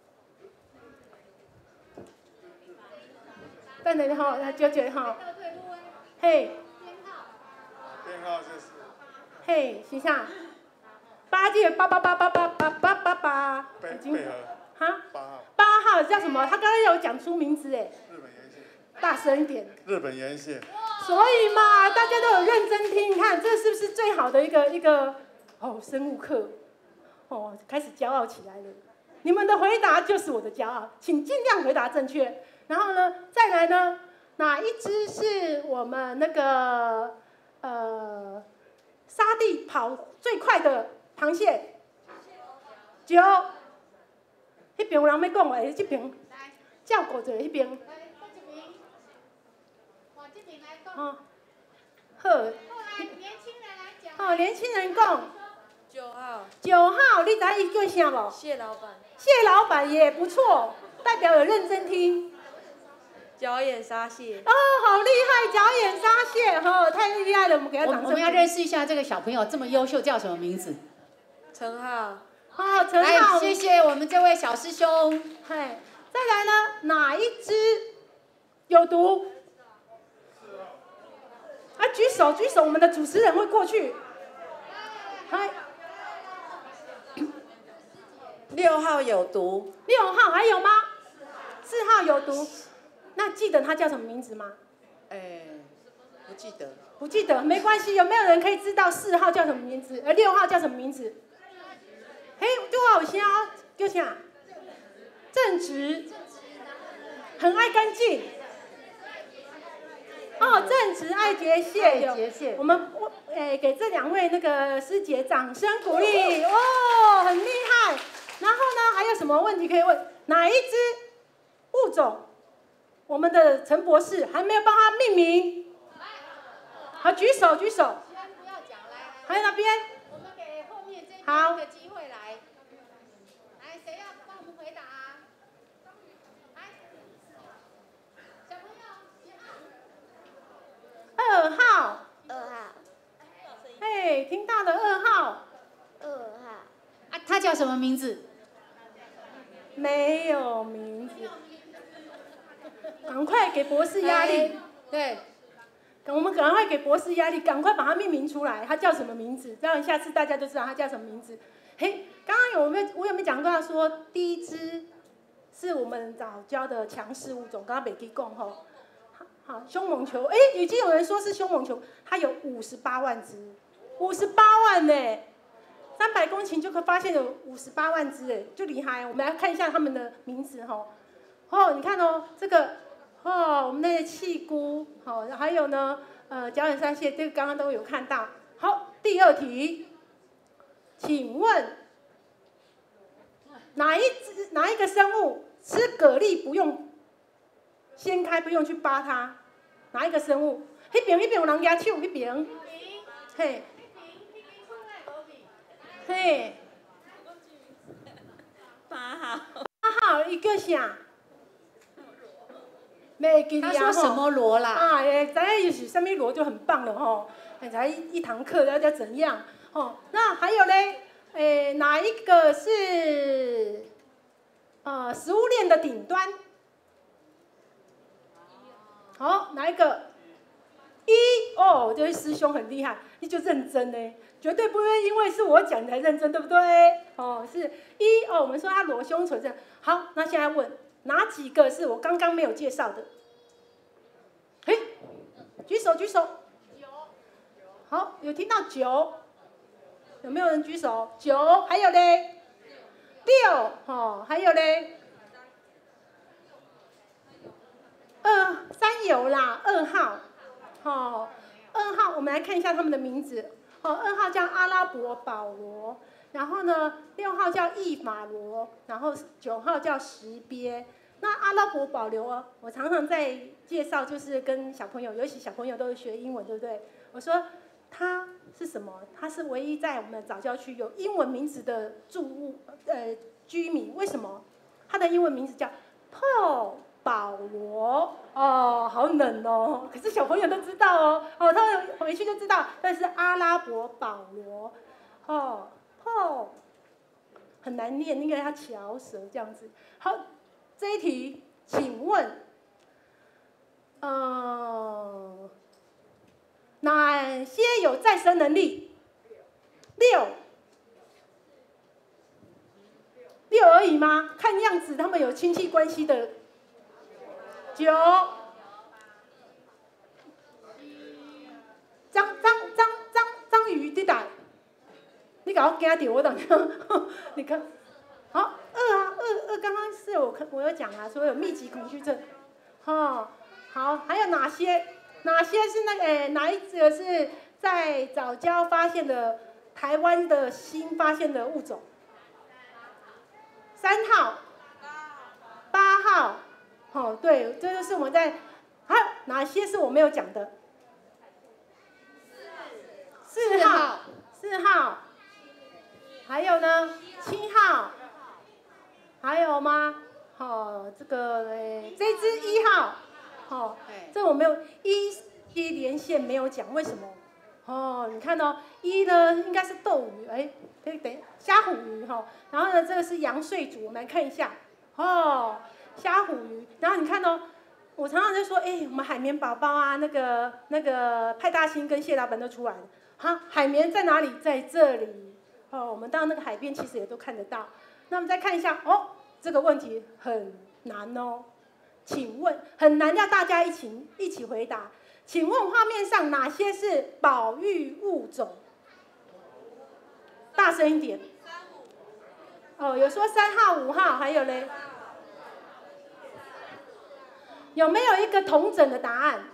等等哈，来九九哈，嘿， 编号就是， 嘿，是啥？八戒八八八八八八八八八， 配配合， 哈， 八号， 八号叫什么？他刚刚有讲出名字哎， 日本沿线， 大声一点， 日本沿线， 所以嘛，大家都有认真听，你看这是不是最好的一个一个哦生物课？哦，开始骄傲起来了。你们的回答就是我的骄傲，请尽量回答正确。然后呢，再来呢，哪一只是我们那个呃沙地跑最快的螃蟹？九，那边有人要讲话，这边照顾着那边。来，这边，往这边来讲。哦，好。后来年轻人来讲。哦，年轻人讲。 九号。 九号，你知道伊叫啥无？ 谢老板。 谢老板也不错，代表有认真听。 角眼沙蟹。 哦，好厉害，角眼沙蟹，哈、哦，太厉害了，我们给他掌声。 我们要认识一下这个小朋友这么优秀，叫什么名字？ 陈浩。 好，陈来， 浩， 谢谢我们这位小师兄。 嗨，再来呢，哪一只有毒？啊，举手举手，我们的主持人会过去。嗨， 六号有毒。 六号还有吗？四号有毒，那记得他叫什么名字吗？ 哎，不记得。 不记得，没关系。有没有人可以知道四号叫什么名字？而六号叫什么名字？嘿，对啊，有声哦，叫啥？正直，很爱干净。哦，正直爱洁癖， 洁癖。 我们诶给这两位那个师姐掌声鼓励哦，很厉害。然后呢，还有什么问题可以问？哪一只物种？我们的陈博士还没有帮他命名。好，举手举手。 先不要讲，来， 还有那边。 我们给后面这好边一个机会来。来，谁要帮我们回答啊？来，小朋友， 二号。 二号。 嘿，听到了二号。 二号。 啊，他叫什么名字？ 没有名字。赶快给博士压力。 对。 我们赶快给博士压力，赶快把它命名出来，他叫什么名字？这样下次大家就知道他叫什么名字。嘿，刚刚有没有我有没有讲到说第一只是我们早教的强势物种？刚刚北基讲吼，好，凶猛球，哎，已经有人说是凶猛球，它有五十八万只，五十八万呢，三百公顷就可发现有五十八万只，哎，就厉害。我们来看一下他们的名字吼，哦，你看哦，这个。哦，我们那些气菇，好、哦，还有呢，呃，角眼沙蟹，这个刚刚都有看到。好，第二题，请问哪一只哪一个生物吃蛤蜊不用掀开，不用去扒它？哪一个生物？那边那边有人举手，那边。嘿。嘿。 八号。 八号一个啥？ 他说什么螺啦？ 啊，诶，咱也是什么螺就很棒了吼，才一堂课要要怎样？哦，那还有嘞，诶，哪一个是呃食物链的顶端？好，哪一个？一哦，这位师兄很厉害，你就认真呢，绝对不会因为是我讲才认真，对不对？哦，是一哦，我们说他裸胸垂正。好，那现在问。哪几个是我刚刚没有介绍的？嘿，举手举手。九。好，有听到九？有没有人举手？九，还有嘞？六，哦，还有嘞？二三有啦，二号。哦，二号，我们来看一下他们的名字。哦，二号叫阿拉伯保罗。然后呢，六号叫伊法罗，然后九号叫石鳖。那阿拉伯保留哦，我常常在介绍，就是跟小朋友，尤其小朋友都是学英文，对不对？我说它是什么？它是唯一在我们的早教区有英文名字的住屋呃居民。为什么？它的英文名字叫 Paul 保罗哦，好冷哦。可是小朋友都知道哦，哦，他们回去就知道，但是阿拉伯保罗哦。哦，很难念，应该要翘舌这样子。好，这一题，请问，呃，哪些有再生能力？六，六而已吗？看样子他们有亲戚关系的。九，章章章章章鱼对打。你搞我惊到我等下，你看，好二啊二二刚刚是我我有讲啊，说有密集恐惧症，哦，好，还有哪些哪些是那个诶哪一个是在早教发现的台湾的新发现的物种？三号，八号，哦对，这就是我们在还有哪些是我没有讲的？四号，四号。还有呢，七号，还有吗？哦，这个诶，这只一号， 奖，为什么？哦，你看哦，一呢应该是斗鱼，哎，等等虾虎鱼哈、哦，然后呢这个是阳睡竹，我们来看一下，哦，虾虎鱼，然后你看哦，我常常就说，哎，我们海绵宝宝啊，那个那个派大星跟蟹老板都出来了，哈，海绵在哪里？在这里，哦，我们到那个海边其实也都看得到。那我们再看一下，哦，这个问题很难哦，请问很难，要大家一起一起回答。请问画面上哪些是保育物种？大声一点。哦，有说三号、五号，还有嘞，有没有一个统整的答案？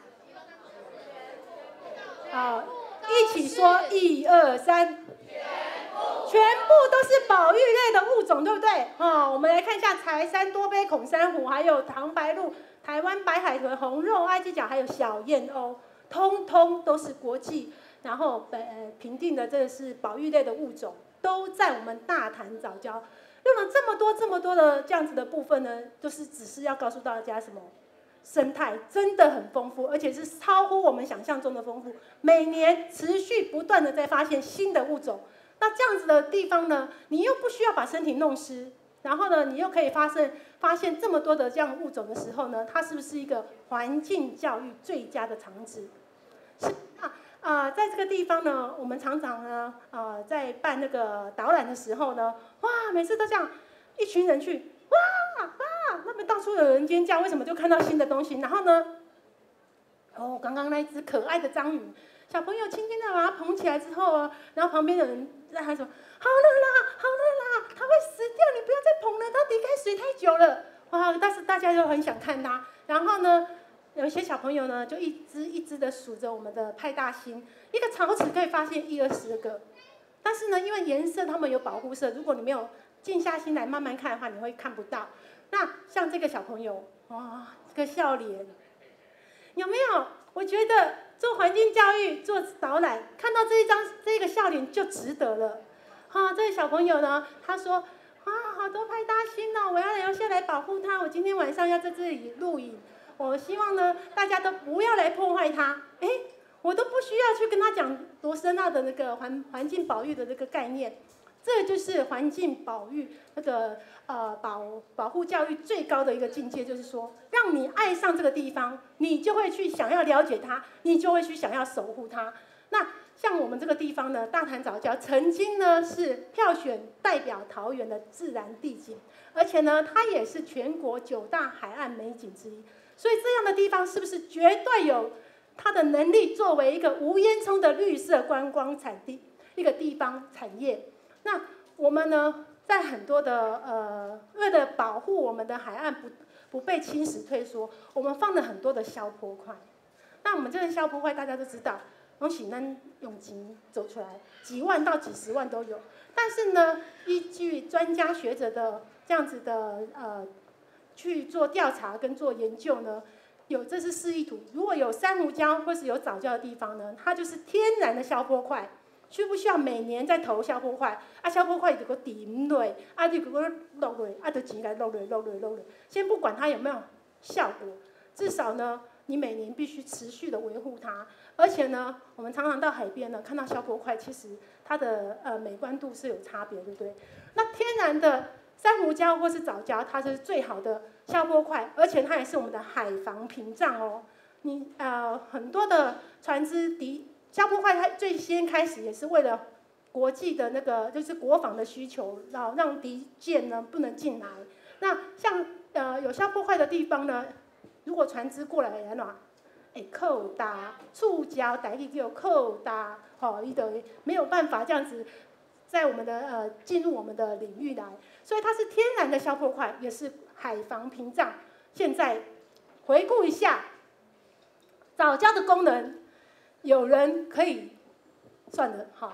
哦，一起说，一二三。全部都是保育类的物种，对不对？哦，我们来看一下柴山多杯孔珊瑚，还有唐白鹭、台湾白海豚、红肉埃及角，还有小燕鸥，通通都是国际然后呃评定的这个是保育类的物种，都在我们大潭藻礁。用了这么多这么多的这样子的部分呢，就是只是要告诉大家什么？生态真的很丰富，而且是超乎我们想象中的丰富。每年持续不断的在发现新的物种。那这样子的地方呢，你又不需要把身体弄湿，然后呢，你又可以发现发现这么多的这样物种的时候呢，它是不是一个环境教育最佳的场址？是啊，啊、呃，在这个地方呢，我们常常呢，呃，在办那个导览的时候呢，哇，每次都这样，一群人去，哇哇，那么到处有人尖叫，为什么？就看到新的东西，然后呢，哦，刚刚那一只可爱的章鱼。小朋友轻轻的把它捧起来之后啊，然后旁边的人在喊说：“好了啦，好了啦，它会死掉，你不要再捧了，它离开水太久了。”哇！但是大家又很想看它。然后呢，有一些小朋友呢，就一只一只的数着我们的派大星，一个槽齿可以发现一二十个。但是呢，因为颜色它们有保护色，如果你没有静下心来慢慢看的话，你会看不到。那像这个小朋友，哇，这个笑脸，有没有？我觉得。做环境教育，做导览，看到这一张这个笑脸就值得了。哈、啊，这个小朋友呢，他说：“啊，好多派大星哦，我要留下来保护它。我今天晚上要在这里录影。我希望呢，大家都不要来破坏它。哎，我都不需要去跟他讲多深奥的那个环环境保育的这个概念。这就是环境保育那个呃保保护教育最高的一个境界，就是说，让你爱上这个地方，你就会去想要了解它，你就会去想要守护它。那像我们这个地方呢，大潭藻礁曾经呢是票选代表桃园的自然地景，而且呢，它也是全国九大海岸美景之一。所以这样的地方是不是绝对有它的能力作为一个无烟囱的绿色观光产地，一个地方产业？那我们呢，在很多的呃，为了保护我们的海岸不不被侵蚀退缩，我们放了很多的消波块。那我们这个消波块大家都知道，用喜能用金走出来，几万到几十万都有。但是呢，依据专家学者的这样子的呃去做调查跟做研究呢，有这是示意图。如果有珊瑚礁或是有藻礁的地方呢，它就是天然的消波块。需不需要每年在投消波块？啊，消波块就个顶落，啊，就个落落，啊，就钱来落落落落落落。先不管它有没有效果，至少呢，你每年必须持续的维护它。而且呢，我们常常到海边呢，看到消波块，其实它的呃美观度是有差别，对不对？那天然的珊瑚礁或是藻礁，它是最好的消波块，而且它也是我们的海防屏障哦。你呃很多的船只敌。消波块它最先开始也是为了国际的那个就是国防的需求，然后让敌舰呢不能进来。那像呃有消波块的地方呢，如果船只过来来哪，哎扣搭触礁，台语叫扣搭，吼，伊就没有办法这样子在我们的呃进入我们的领域来，所以它是天然的消波块，也是海防屏障。现在回顾一下藻礁的功能。有人可以算了，好，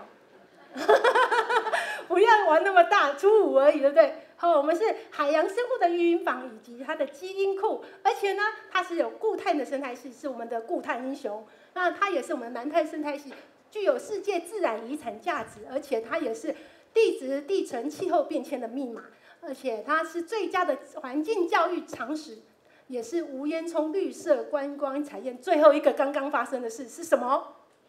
不要玩那么大，初五而已，对不对？好，我们是海洋生物的育婴房以及它的基因库，而且呢，它是有固碳的生态系，是我们的固碳英雄。那它也是我们的南碳生态系，具有世界自然遗产价值，而且它也是地质、地层、气候变迁的密码，而且它是最佳的环境教育常识。也是无烟囱绿色观光产业最后一个刚刚发生的事是什么？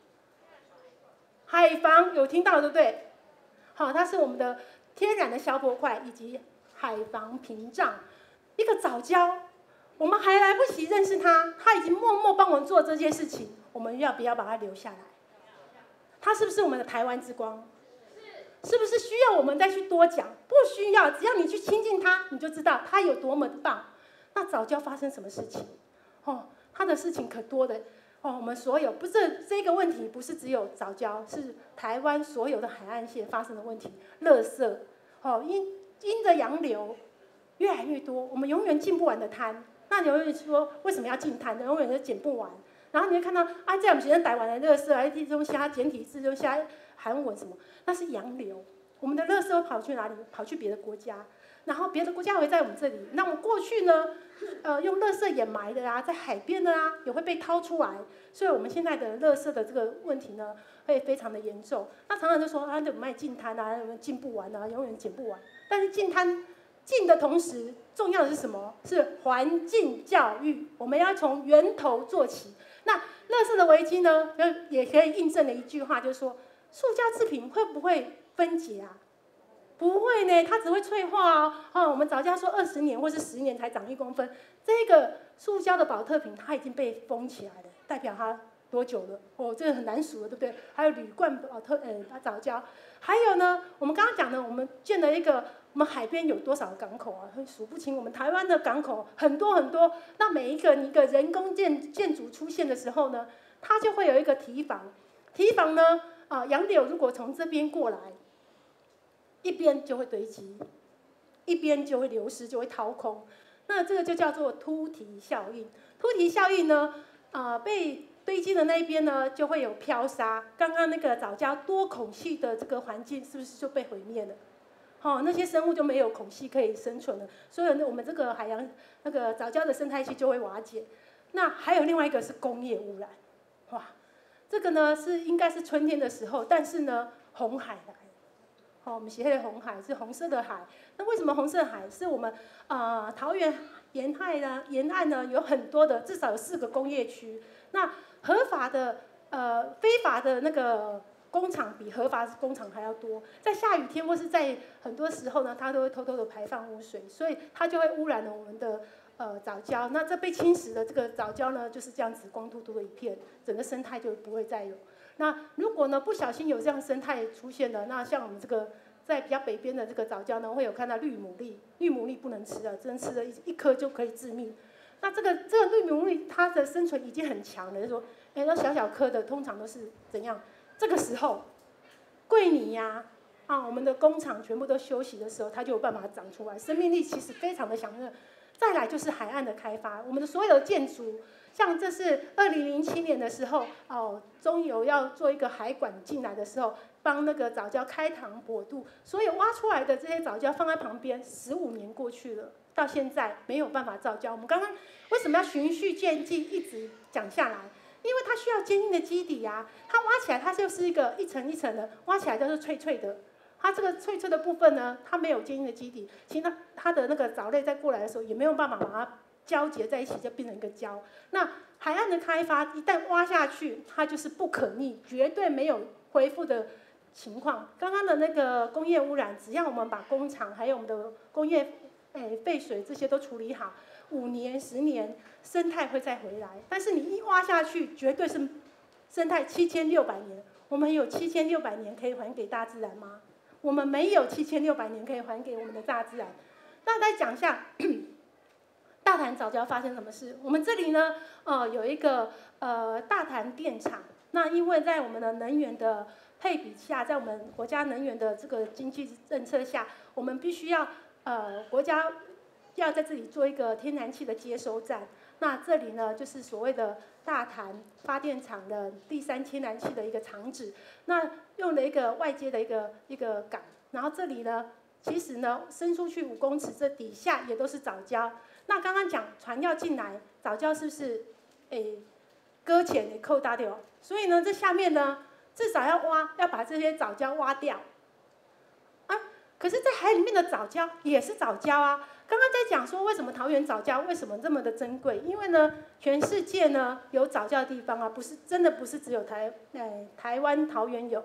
海防有听到对不对？好，它是我们的天然的消波块以及海防屏障。一个藻礁，我们还来不及认识它，它已经默默帮我们做这件事情，我们要不要把它留下来？它是不是我们的台湾之光？是不是需要我们再去多讲？不需要，只要你去亲近它，你就知道它有多么的棒。那藻礁发生什么事情？哦，它的事情可多的哦。我们所有不是这个问题，不是只有藻礁，是台湾所有的海岸线发生的问题。垃圾哦，因因着洋流越来越多，我们永远进不完的滩。那有人说为什么要进滩？永远都捡不完。然后你会看到啊，这样学生台湾的垃圾啊，一种虾简体字，就虾韩文什么，那是洋流。我们的垃圾会跑去哪里？跑去别的国家，然后别的国家会在我们这里。那我们过去呢，呃，用垃圾掩埋的啊，在海边的啊，也会被掏出来。所以我们现在的垃圾的这个问题呢，会非常的严重。那常常就说啊，怎么卖净滩啊，我们进不完啊，永远捡不完。但是净滩净的同时，重要的是什么？是环境教育，我们要从源头做起。那垃圾的危机呢，也可以印证了一句话，就是说，塑胶制品会不会分解啊？不会呢，它只会脆化哦。哦，我们早教说二十年或是十年才长一公分，这个塑胶的保特瓶它已经被封起来了，代表它多久了？哦，这个很难数了，对不对？还有铝罐保特呃早教，还有呢，我们刚刚讲的，我们建了一个。我们海边有多少港口啊？数不清。我们台湾的港口很多很多。那每一个一个人工建建筑出现的时候呢，它就会有一个堤防。堤防呢，啊，洋流如果从这边过来，一边就会堆积，一边就会流失，就会掏空。那这个就叫做凸堤效应。凸堤效应呢，啊、呃，被堆积的那一边呢，就会有漂沙。刚刚那个藻礁多孔隙的这个环境，是不是就被毁灭了？哦，那些生物就没有孔隙可以生存了，所以我们这个海洋那个藻礁的生态系就会瓦解。那还有另外一个是工业污染，哇，这个呢是应该是春天的时候，但是呢红海来，哦，我们写的红海是红色的海。那为什么红色的海？是我们呃桃园沿海呢沿岸呢有很多的，至少有四个工业区。那合法的呃非法的那个。工厂比合法工厂还要多，在下雨天或是在很多时候呢，它都会偷偷的排放污水，所以它就会污染了我们的呃藻礁。那这被侵蚀的这个藻礁呢，就是这样子光秃秃的一片，整个生态就不会再有。那如果呢不小心有这样生态出现了，那像我们这个在比较北边的这个藻礁呢，会有看到绿牡蛎，绿牡蛎不能吃的，真吃了一一颗就可以致命。那这个这个绿牡蛎它的生存已经很强了，就是说，哎，那小小颗的通常都是怎样？这个时候，桂泥呀、啊，啊，我们的工厂全部都休息的时候，它就有办法长出来，生命力其实非常的强韧。再来就是海岸的开发，我们的所有的建筑，像这是二零零七年的时候，哦，中油要做一个海管进来的时候，帮那个藻礁开膛破肚，所有挖出来的这些藻礁放在旁边，十五年过去了，到现在没有办法造礁。我们刚刚为什么要循序渐进，一直讲下来？因为它需要坚硬的基底呀、啊，它挖起来它就是一个一层一层的，挖起来都是脆脆的。它这个脆脆的部分呢，它没有坚硬的基底，其实它它的那个藻类在过来的时候也没有办法把它交结在一起，就变成一个礁。那海岸的开发一旦挖下去，它就是不可逆，绝对没有恢复的情况。刚刚的那个工业污染，只要我们把工厂还有我们的工业诶废水这些都处理好。五年、十年，生态会再回来。但是你一挖下去，绝对是生态七千六百年。我们有七千六百年可以还给大自然吗？我们没有七千六百年可以还给我们的大自然。那再讲一下大潭藻礁发生什么事？我们这里呢，呃，有一个呃大潭电厂。那因为在我们的能源的配比下，在我们国家能源的这个经济政策下，我们必须要呃国家。要在这里做一个天然气的接收站，那这里呢就是所谓的大潭发电厂的第三天然气的一个厂址，那用了一个外接的一个一个港，然后这里呢其实呢伸出去五公尺，这底下也都是藻礁。那刚刚讲船要进来，藻礁是不是诶搁浅给扣大掉？所以呢这下面呢至少要挖，要把这些藻礁挖掉。啊，可是，在海里面的藻礁也是藻礁啊。刚刚在讲说，为什么桃园藻礁为什么这么的珍贵？因为呢，全世界呢有藻礁的地方啊，不是真的不是只有台呃台湾桃园有。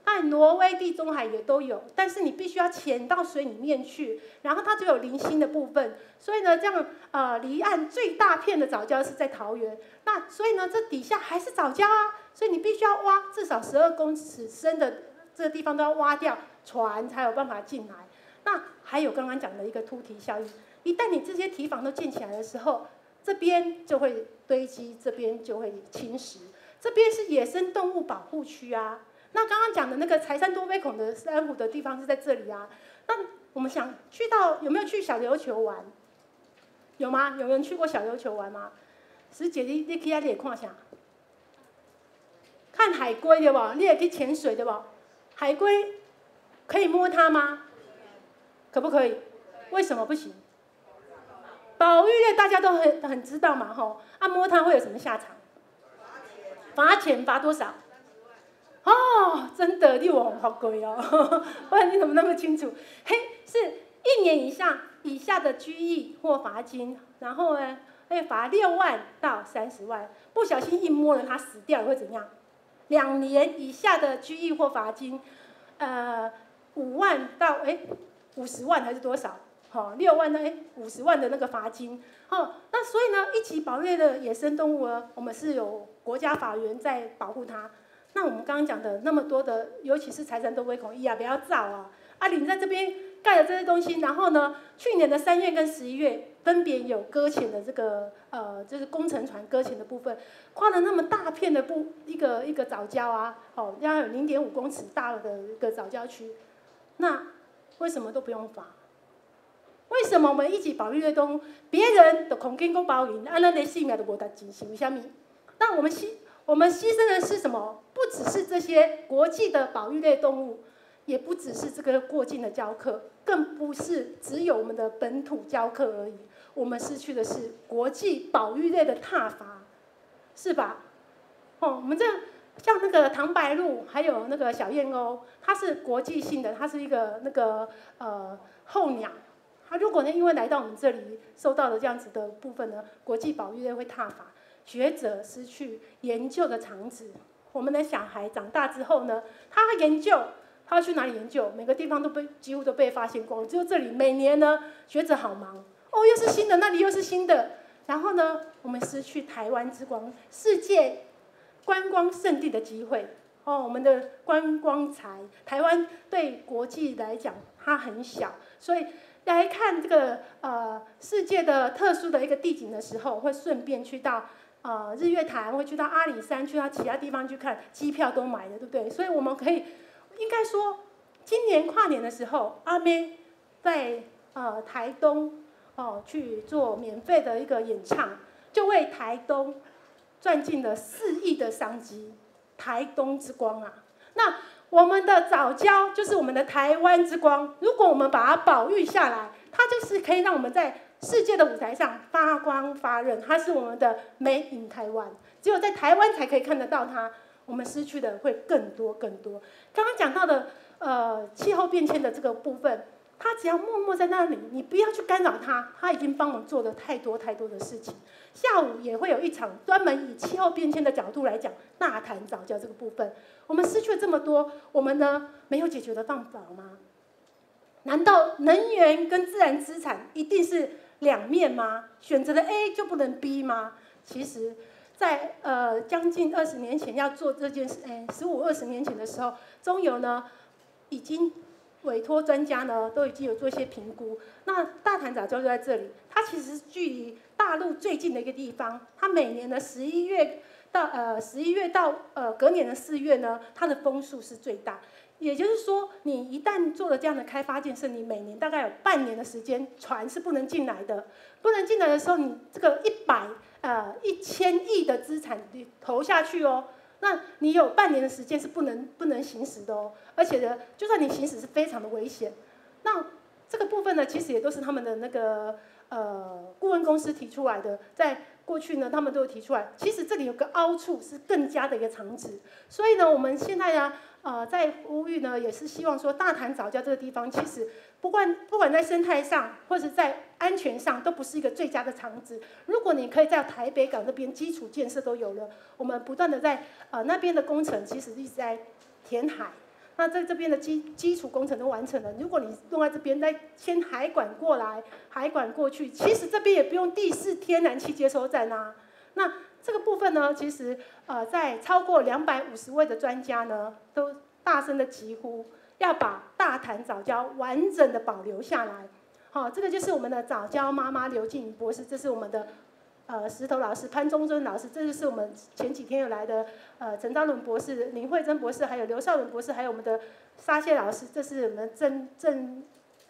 那挪威、地中海也都有，但是你必须要潜到水里面去，然后它就有零星的部分。所以呢，这样呃离岸最大片的藻礁是在桃园。那所以呢，这底下还是藻礁啊，所以你必须要挖至少十二公尺深的这个地方都要挖掉，船才有办法进来。那还有刚刚讲的一个凸堤效应，一旦你这些堤防都建起来的时候，这边就会堆积，这边就会侵蚀。这边是野生动物保护区啊。那刚刚讲的那个柴山多杯孔的珊瑚的地方是在这里啊。那我们想去到有没有去小琉球玩？有吗？有人去过小琉球玩吗？师姐，你你去那里看啥？看海龟对不？你也去潜水对不？海龟可以摸它吗？可不可以？为什么不行？保育类大家都很很知道嘛，吼，啊摸它会有什么下场？罚钱，罚多少？哦，真的，你网好贵哦，不然你怎么那么清楚？嘿，是一年以上以下的拘役或罚金，然后呢，会罚六万到三十万。不小心一摸了它死掉会怎样？两年以下的拘役或罚金，呃，五万到哎五十万还是多少？好、哦，六万呢？哎，五十万的那个罚金。哦，那所以呢，一级保育类的野生动物呢，我们是有国家法源在保护它。那我们刚刚讲的那么多的，尤其是柴山多杯孔伊啊，不要造啊！啊，你在这边盖了这些东西，然后呢，去年的三月跟十一月分别有搁浅的这个呃，就是工程船搁浅的部分，跨了那么大片的部一个一个藻礁啊，哦，要有零点五公尺大的一个藻礁区，那为什么都不用罚？为什么我们一级保育类动物，别人的空间都保育，啊，咱的性命都无得进行，为什么？那我们牺我们牺牲的是什么？不只是这些国际的保育类动物，也不只是这个过境的教课，更不是只有我们的本土教课而已。我们失去的是国际保育类的踏伐，是吧？哦，我们这像那个唐白鹭，还有那个小燕鸥，它是国际性的，它是一个那个呃候鸟。它如果呢，因为来到我们这里，受到了这样子的部分呢，国际保育类会踏伐，学者失去研究的场址。我们的小孩长大之后呢，他会研究，他要去哪里研究？每个地方都被几乎都被发现光，只有这里每年呢，学者好忙哦，又是新的，那里又是新的。然后呢，我们失去台湾之光，世界观光胜地的机会哦。我们的观光财，台湾对国际来讲它很小，所以来看这个呃世界的特殊的一个地景的时候，会顺便去到。呃，日月潭会去到阿里山，去到其他地方去看，机票都买了，对不对？所以我们可以，应该说，今年跨年的时候，阿妹在呃台东哦去做免费的一个演唱，就为台东赚进了四亿的商机，台东之光啊！那我们的藻礁就是我们的台湾之光，如果我们把它保育下来，它就是可以让我们在世界的舞台上发光发热，它是我们的 Made in Taiwan， 只有在台湾才可以看得到它。我们失去的会更多更多。刚刚讲到的呃气候变迁的这个部分，它只要默默在那里，你不要去干扰它，它已经帮我们做了太多太多的事情。下午也会有一场专门以气候变迁的角度来讲大潭藻礁这个部分。我们失去了这么多，我们呢没有解决的办法吗？难道能源跟自然资产一定是两面吗？选择了 A 就不能 B 吗？其实在呃将近二十年前要做这件事，哎，十五二十年前的时候，中油呢已经委托专家呢都已经有做一些评估。那大潭藻礁就在这里，它其实是距离大陆最近的一个地方。它每年的十一月到呃十一月到呃隔年的四月呢，它的风速是最大。也就是说，你一旦做了这样的开发建设，你每年大概有半年的时间，船是不能进来的。不能进来的时候，你这个一百呃一千亿的资产你投下去哦，那你有半年的时间是不能不能行驶的哦。而且呢，就算你行驶是非常的危险。那这个部分呢，其实也都是他们的那个呃顾问公司提出来的，在过去呢，他们都有提出来。其实这里有个凹处是更加的一个场址，所以呢，我们现在呢。呃，在呼吁呢，也是希望说，大潭藻礁这个地方，其实不管不管在生态上，或者在安全上，都不是一个最佳的场址。如果你可以在台北港那边基础建设都有了，我们不断的在呃那边的工程，其实一直在填海。 那在这边的基基础工程都完成了，如果你用在这边，再牵海管过来，海管过去，其实这边也不用第四天然气接收站啊。那这个部分呢，其实呃，在超过两百五十位的专家呢，都大声的疾呼，要把大潭藻礁完整的保留下来。好、哦，这个就是我们的藻礁妈妈刘静怡博士，这是我们的呃石头老师潘宗尊老师，这就是我们前几天有来的呃陈昭伦博士、林慧珍博士，还有刘少伦博士，还有我们的沙谢老师，这是我们郑郑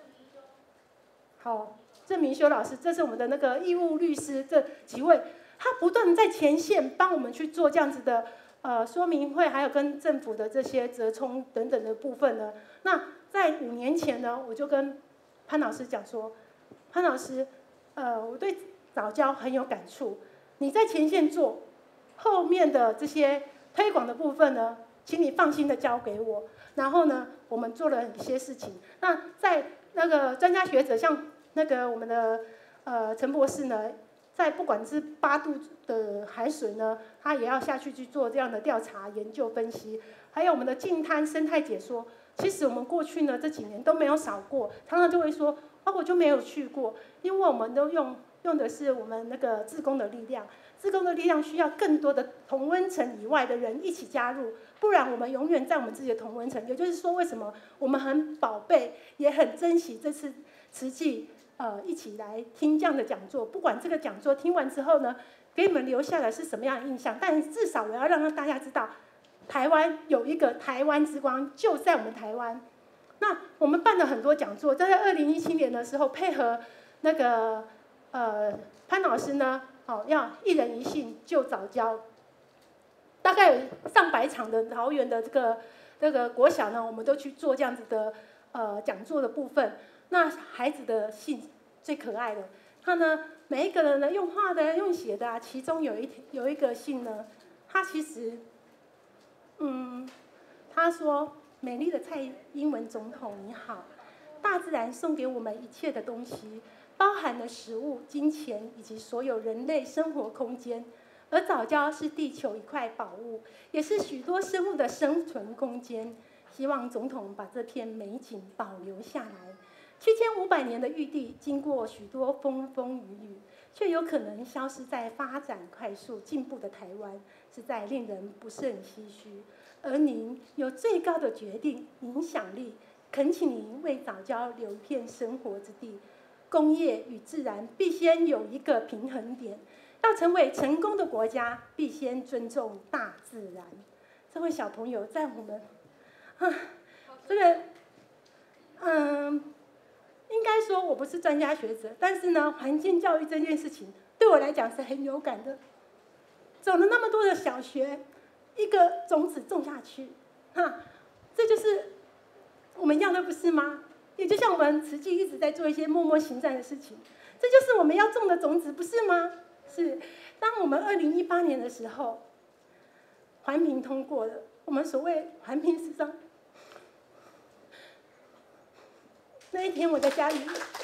好郑明修老师，这是我们的那个义务律师，这几位。他不断在前线帮我们去做这样子的呃说明会，还有跟政府的这些折冲等等的部分呢。那在五年前呢，我就跟潘老师讲说，潘老师，呃，我对藻礁很有感触，你在前线做，后面的这些推广的部分呢，请你放心的交给我。然后呢，我们做了一些事情。那在那个专家学者，像那个我们的呃陈博士呢。在不管是八度的海水呢，他也要下去去做这样的调查、研究、分析。还有我们的净滩生态解说，其实我们过去呢这几年都没有少过，常常就会说，啊我就没有去过，因为我们都用用的是我们那个志工的力量，志工的力量需要更多的同温层以外的人一起加入，不然我们永远在我们自己的同温层。也就是说，为什么我们很宝贝，也很珍惜这次慈济。呃，一起来听这样的讲座，不管这个讲座听完之后呢，给你们留下来是什么样的印象，但至少我要让大家知道，台湾有一个台湾之光，就在我们台湾。那我们办了很多讲座，在二零一七年的时候，配合那个呃潘老师呢，哦要一人一信救藻礁，大概有上百场的桃园的这个这个国小呢，我们都去做这样子的呃讲座的部分。那孩子的信最可爱的，他呢每一个人呢用画的、用写的啊，其中有一有一个信呢，他其实，嗯，他说：“美丽的蔡英文总统你好，大自然送给我们一切的东西，包含了食物、金钱以及所有人类生活空间，而藻礁是地球一块宝物，也是许多生物的生存空间。希望总统把这片美景保留下来。”七千五百年的玉帝，经过许多风风雨雨，却有可能消失在发展快速进步的台湾，实在令人不是很唏嘘。而您有最高的决定影响力，恳请您为藻礁留一片生活之地。工业与自然必先有一个平衡点，要成为成功的国家，必先尊重大自然。这位小朋友在我们，啊，这个，嗯。应该说，我不是专家学者，但是呢，环境教育这件事情对我来讲是很有感的。走了那么多的小学，一个种子种下去，哈，这就是我们要的，不是吗？也就像我们慈济一直在做一些默默行善的事情，这就是我们要种的种子，不是吗？是。当我们二零一八年的时候，环评通过了，我们所谓环评十章。那一天我在家里，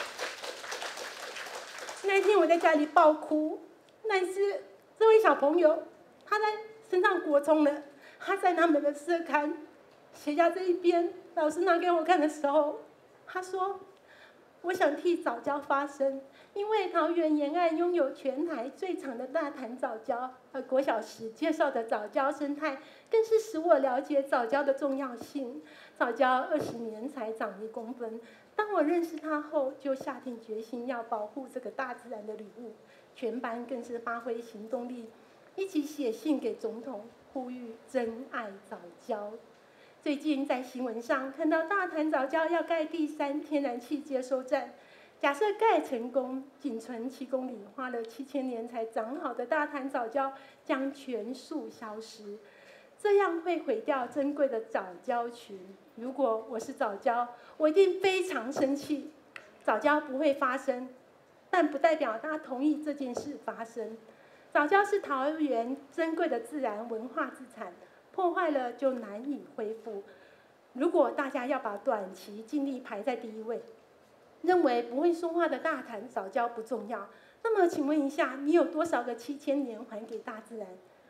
那一天我在家里爆哭。但是这位小朋友，他在升上国中了，他在他们的社刊写下这一篇，老师拿给我看的时候，他说：“我想替藻礁发声，因为桃园沿岸拥有全台最长的大潭藻礁，而国小时介绍的藻礁生态，更是使我了解藻礁的重要性。藻礁二十年才长一公分。”当我认识他后，就下定决心要保护这个大自然的礼物。全班更是发挥行动力，一起写信给总统，呼吁珍爱藻礁。最近在新闻上看到大潭藻礁要盖第三天然气接收站，假设盖成功，仅存七公里，花了七千年才长好的大潭藻礁将全数消失。这样会毁掉珍贵的藻礁群。如果我是藻礁，我一定非常生气。藻礁不会发生，但不代表他同意这件事发生。藻礁是桃园珍贵的自然文化资产，破坏了就难以恢复。如果大家要把短期尽力排在第一位，认为不会说话的大潭藻礁不重要，那么请问一下，你有多少个七千年还给大自然？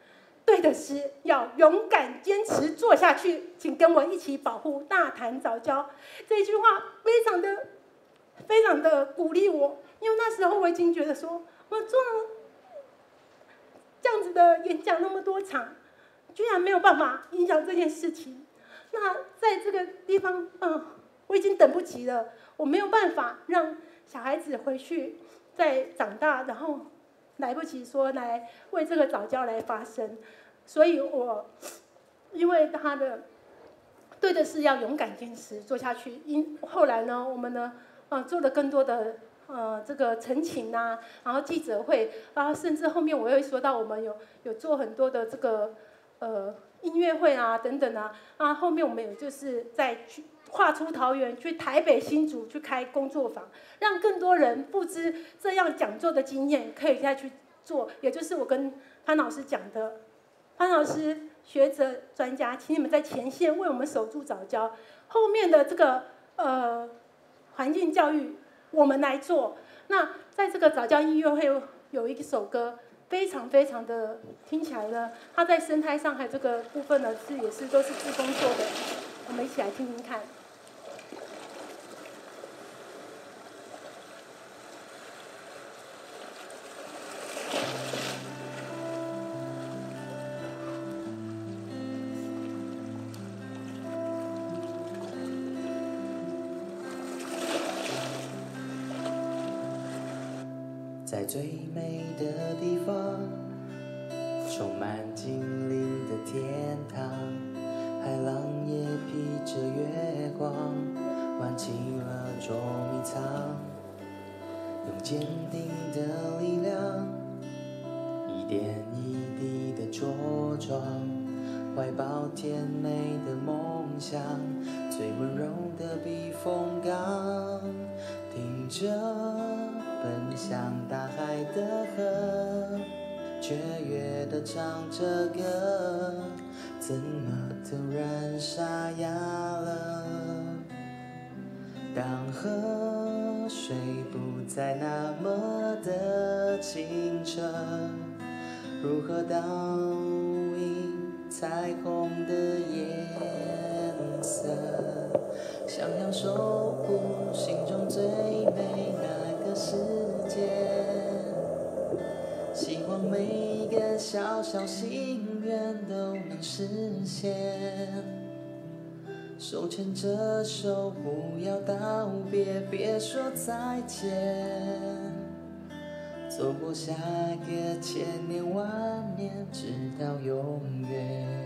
对的是要勇敢坚持做下去，请跟我一起保护大潭藻礁。这句话非常的、非常的鼓励我，因为那时候我已经觉得说，我做了这样子的演讲那么多场，居然没有办法影响这件事情。那在这个地方，嗯，我已经等不及了，我没有办法让小孩子回去再长大，然后来不及说来为这个藻礁来发声。所以我因为他的对的是要勇敢坚持做下去。因后来呢，我们呢，呃，做了更多的呃这个陈情啊，然后记者会，然后甚至后面我会说到我们有有做很多的这个呃音乐会啊等等啊，啊后面我们也就是在去跨出桃园去台北新竹去开工作坊，让更多人不知这样讲座的经验可以再去做，也就是我跟潘老师讲的。潘老师、学者、专家，请你们在前线为我们守住藻礁，后面的这个呃环境教育我们来做。那在这个藻礁音乐会有一首歌，非常非常的听起来呢，它在生态上海这个部分呢是也是都是志工做的，我们一起来听听看。 在最美的地方，充满精灵的天堂，海浪也披着月光，玩起了捉迷藏，用坚定的力量，一点一滴的茁壮，怀抱甜美的梦想，最温柔的避风港，听着奔向大海的河，雀跃地唱着歌，怎么突然沙哑了？当河水不再那么的清澈，如何倒映彩虹的颜色？想要守护心中最美那个世界，希望每一个小小心愿都能实现。手牵着手，不要道别，别说再见，走过下个千年万年，直到永远。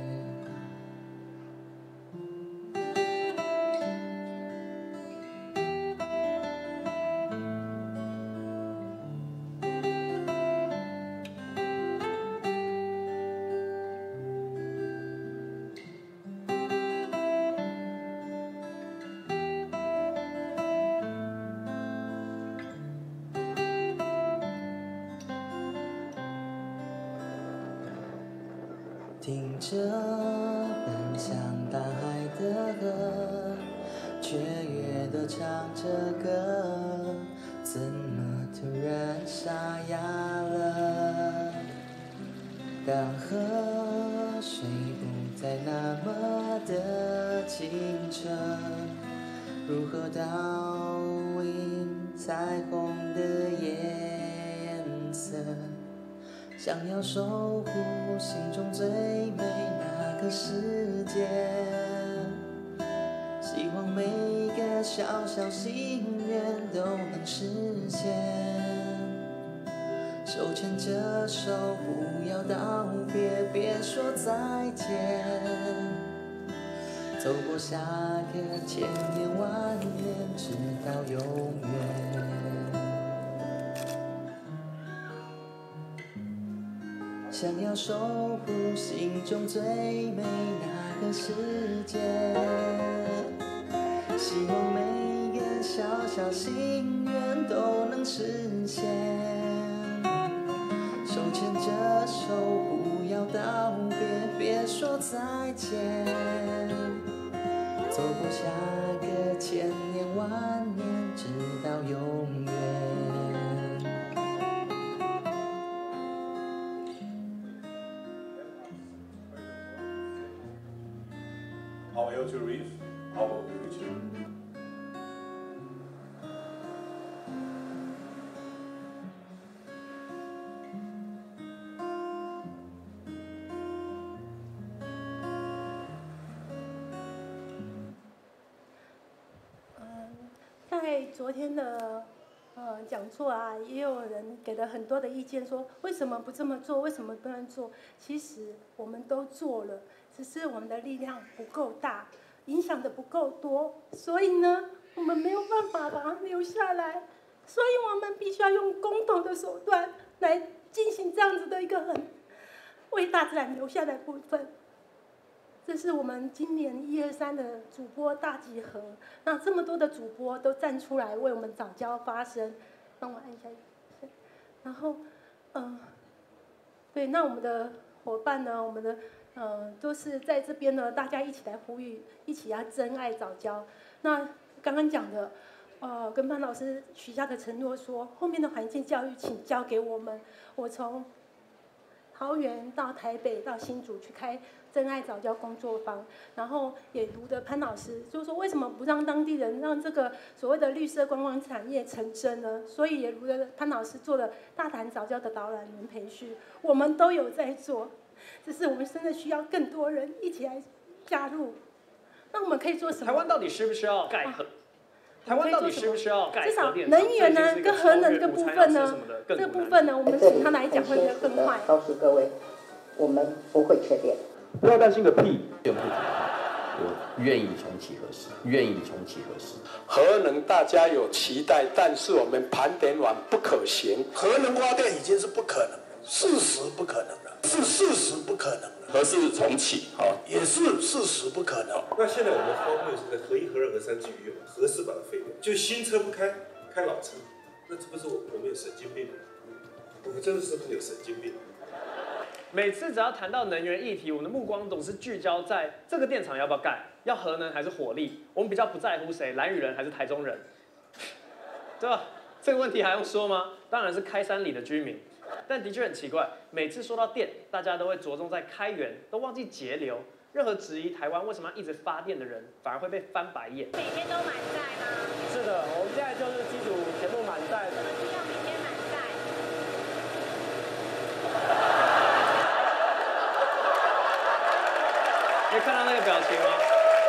听着奔向大海的河，雀跃地唱着歌，怎么突然沙哑了？当河水不再那么的清澈，如何倒映彩虹的颜色？想要守护心中最美那个世界，希望每一个小小心愿都能实现。手牵着手，不要道别，别说再见，走过下个千年万年，直到永远。想要守护心中最美那个世界，希望每一个小小心愿都能实现。手牵着手，不要道别，别说再见，走过下个千年万年，直到永远。 our air to reach our future. 在昨天的呃讲座啊，也有人给了很多的意见，说为什么不这么做，为什么不能做？其实我们都做了，只是我们的力量不够大，影响的不够多，所以呢，我们没有办法把它留下来，所以我们必须要用公投的手段来进行这样子的一个很为大自然留下来的部分。这是我们今年一二三的主播大集合，那这么多的主播都站出来为我们早教发声，帮我按一下，然后，嗯、呃，对，那我们的伙伴呢，我们的呃都是在这边呢，大家一起来呼吁，一起要珍爱早教。那刚刚讲的，呃，跟潘老师许下的承诺说，后面的环境教育请交给我们，我从桃园到台北到新竹去开真爱早教工作坊，然后也读的潘老师就说，为什么不让当地人让这个所谓的绿色观光产业成真呢？所以也读的潘老师做了大潭早教的导览员培训，我们都有在做，只是我们真的需要更多人一起来加入。那我们可以做什么？ 台湾到底需不需要盖核？台湾到底需不需要盖至少核电？ 能源呢，跟核能这个部分呢，这个部分呢，我们请他来讲会比较更快。 告诉各位，我们不会缺电。 不要担心个屁！ 电不可怕，我愿意重启核试，愿意重启核试。 核能大家有期待，但是我们盘点完不可行。 核能发电已经是不可能了，事实不可能了，是事实不可能了。 核试重启，好， 也是事实不可能。 那现在我们花费是在核一、核二、核三继续用，核四把它废掉，就新车不开，开老车，那这不是我我们有神经病吗？我们真的是不是有神经病？ 每次只要谈到能源议题，我们的目光总是聚焦在这个电厂要不要盖，要核能还是火力，我们比较不在乎谁，兰屿人还是台中人，对吧？这个问题还用说吗？当然是开山里的居民。但的确很奇怪，每次说到电，大家都会着重在开源，都忘记节流。任何质疑台湾为什么要一直发电的人，反而会被翻白眼。 每天都满载吗？ 是的，我们现在就是机组全部满载。 我们需要每天满载。 你看到那个表情吗？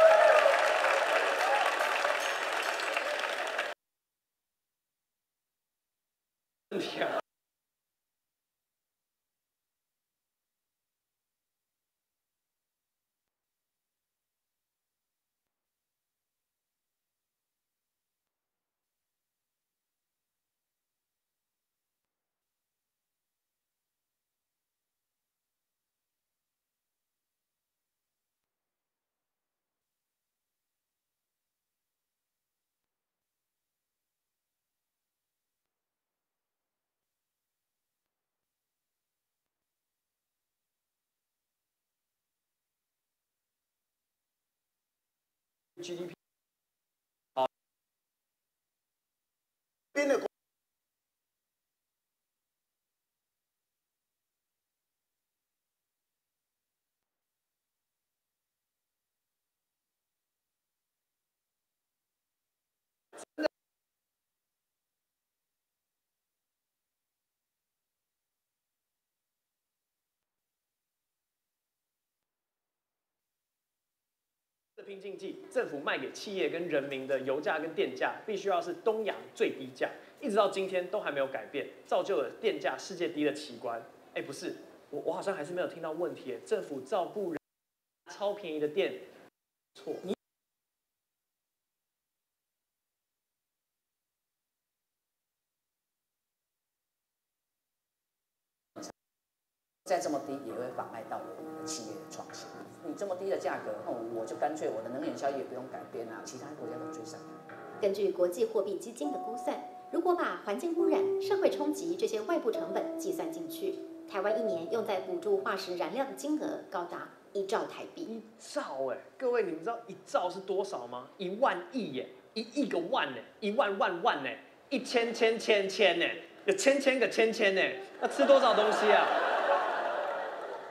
问题啊！G D P 好， 边的这拼经济，政府卖给企业跟人民的油价跟电价，必须要是东洋最低价，一直到今天都还没有改变，造就了电价世界第一的奇观。哎，不是，我我好像还是没有听到问题。政府照顾人，超便宜的电，错。你再这么低也会妨碍到我们的企业的创新。你这么低的价格，那我就干脆我的能源效益也不用改变啊，其他国家都追上。 根据国际货币基金的估算，如果把环境污染、社会冲击这些外部成本计算进去，台湾一年用在补助化石燃料的金额高达一兆台币。 一兆哎，各位你们知道一兆是多少吗？一万亿耶，一亿个万呢，一万万万呢，一千千千千呢，有千千个千千呢，那吃多少东西啊？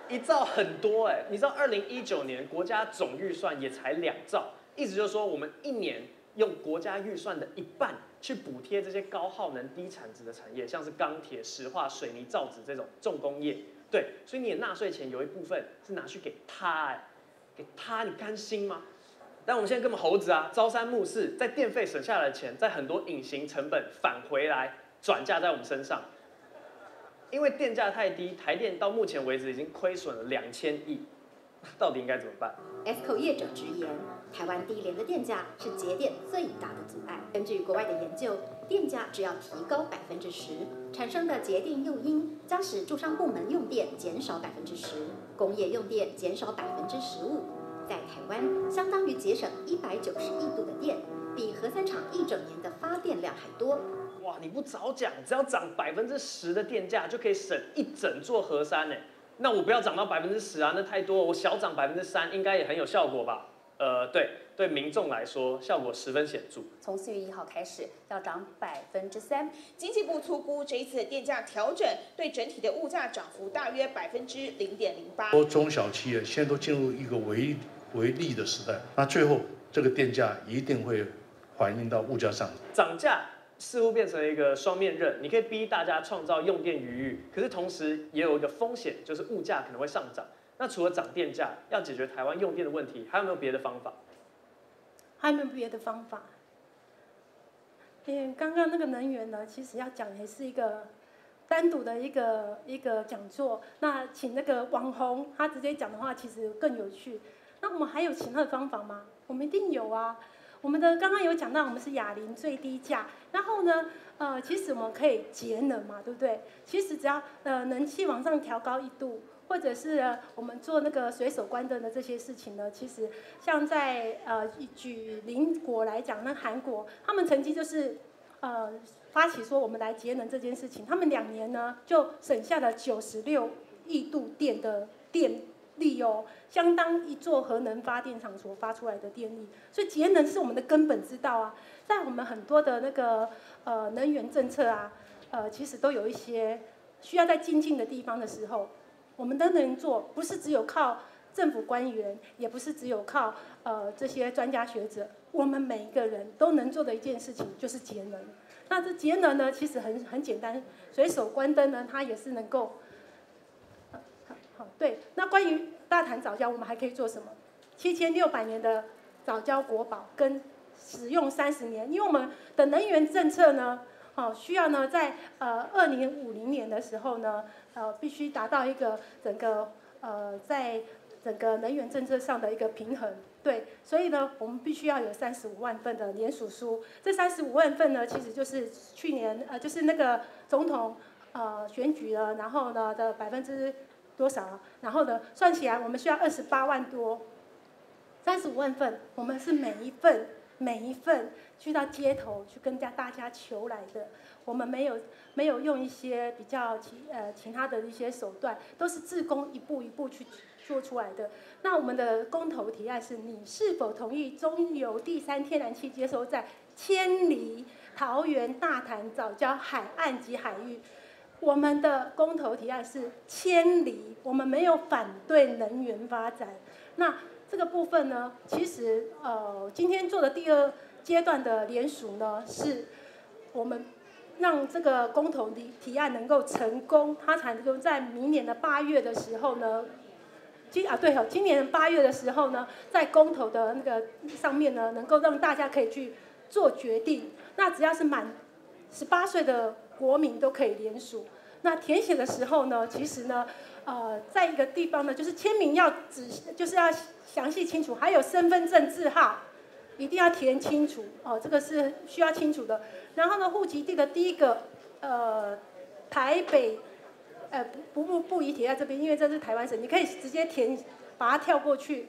一兆很多哎、欸，你知道二零一九年国家总预算也才两兆，意思就是说我们一年用国家预算的一半去补贴这些高耗能、低产值的产业，像是钢铁、石化、水泥、造纸这种重工业。对，所以你的纳税钱有一部分是拿去给他哎、欸，给他，你甘心吗？但我们现在根本猴子啊，朝三暮四，在电费省下来的钱，在很多隐形成本返回来转嫁在我们身上。因为电价太低，台电到目前为止已经亏损了两千亿，到底应该怎么办 ？E S C O 业者直言，台湾低廉的电价是节电最大的阻碍。根据国外的研究，电价只要提高百分之十，产生的节电诱因将使住商部门用电减少百分之十，工业用电减少百分之十五。在台湾，相当于节省一百九十亿度的电，比核三厂一整年的发电量还多。 哇，你不早讲，只要涨百分之十的电价就可以省一整座核三呢。那我不要涨到百分之十啊，那太多，我小涨百分之三应该也很有效果吧？呃，对，对民众来说效果十分显著。 从四月一号开始要涨百分之三，经济部粗估这一次电价调整对整体的物价涨幅大约百分之零点零八。 多中小企业现在都进入一个微微利的时代，那最后这个电价一定会反映到物价上。 涨价似乎变成一个双面刃，你可以逼大家创造用电余裕，可是同时也有一个风险，就是物价可能会上涨。那除了涨电价，要解决台湾用电的问题，还有没有别的方法？ 还有没有别的方法？嗯，刚刚那个能源呢，其实要讲也是一个单独的一个一个讲座。那请那个网红他直接讲的话，其实更有趣。那我们还有其他的方法吗？我们一定有啊。我们的刚刚有讲到，我们是亚邻最低价，然后呢，呃，其实我们可以节能嘛，对不对？其实只要呃冷气往上调高一度，或者是、呃、我们做那个随手关灯的这些事情呢，其实像在呃举邻国来讲，那韩国他们曾经就是呃发起说我们来节能这件事情，他们两年呢就省下了九十六亿度电的电力哦，相当一座核能发电厂所发出来的电力，所以节能是我们的根本之道啊。在我们很多的那个呃能源政策啊，呃其实都有一些需要在精进的地方的时候，我们都能做，不是只有靠政府官员，也不是只有靠呃这些专家学者，我们每一个人都能做的一件事情就是节能。那这节能呢，其实很很简单，随手关灯呢，它也是能够。好，对。那关于大潭藻礁，我们还可以做什么？七千六百年的藻礁国宝跟使用三十年，因为我们的能源政策呢，好、哦、需要呢在呃二零五零年的时候呢，呃必须达到一个整个呃在整个能源政策上的一个平衡。对，所以呢，我们必须要有三十五万份的联署书。这三十五万份呢，其实就是去年呃就是那个总统呃选举了，然后呢的百分之。多少？然后呢，算起来我们需要二十八万多，三十五万份，我们是每一份每一份去到街头去跟大大家求来的，我们没有没有用一些比较其呃其他的一些手段，都是志工一步一步去做出来的。那我们的公投提案是：你是否同意中油第三天然气接收站迁离桃园、大潭、藻礁海岸及海域？我们的公投提案是迁离，我们没有反对能源发展。那这个部分呢，其实呃，今天做的第二阶段的联署呢，是我们让这个公投提提案能够成功，它才能够在明年的八月的时候呢，今啊对哦，今年八月的时候呢，在公投的那个上面呢，能够让大家可以去做决定。那只要是满十八岁的国民都可以联署。那填写的时候呢，其实呢，呃，在一个地方呢，就是签名要仔，就是要详细清楚，还有身份证字号一定要填清楚哦，这个是需要清楚的。然后呢，户籍地的第一个呃台北，呃不不不宜填在这边，因为这是台湾省，你可以直接填，把它跳过去。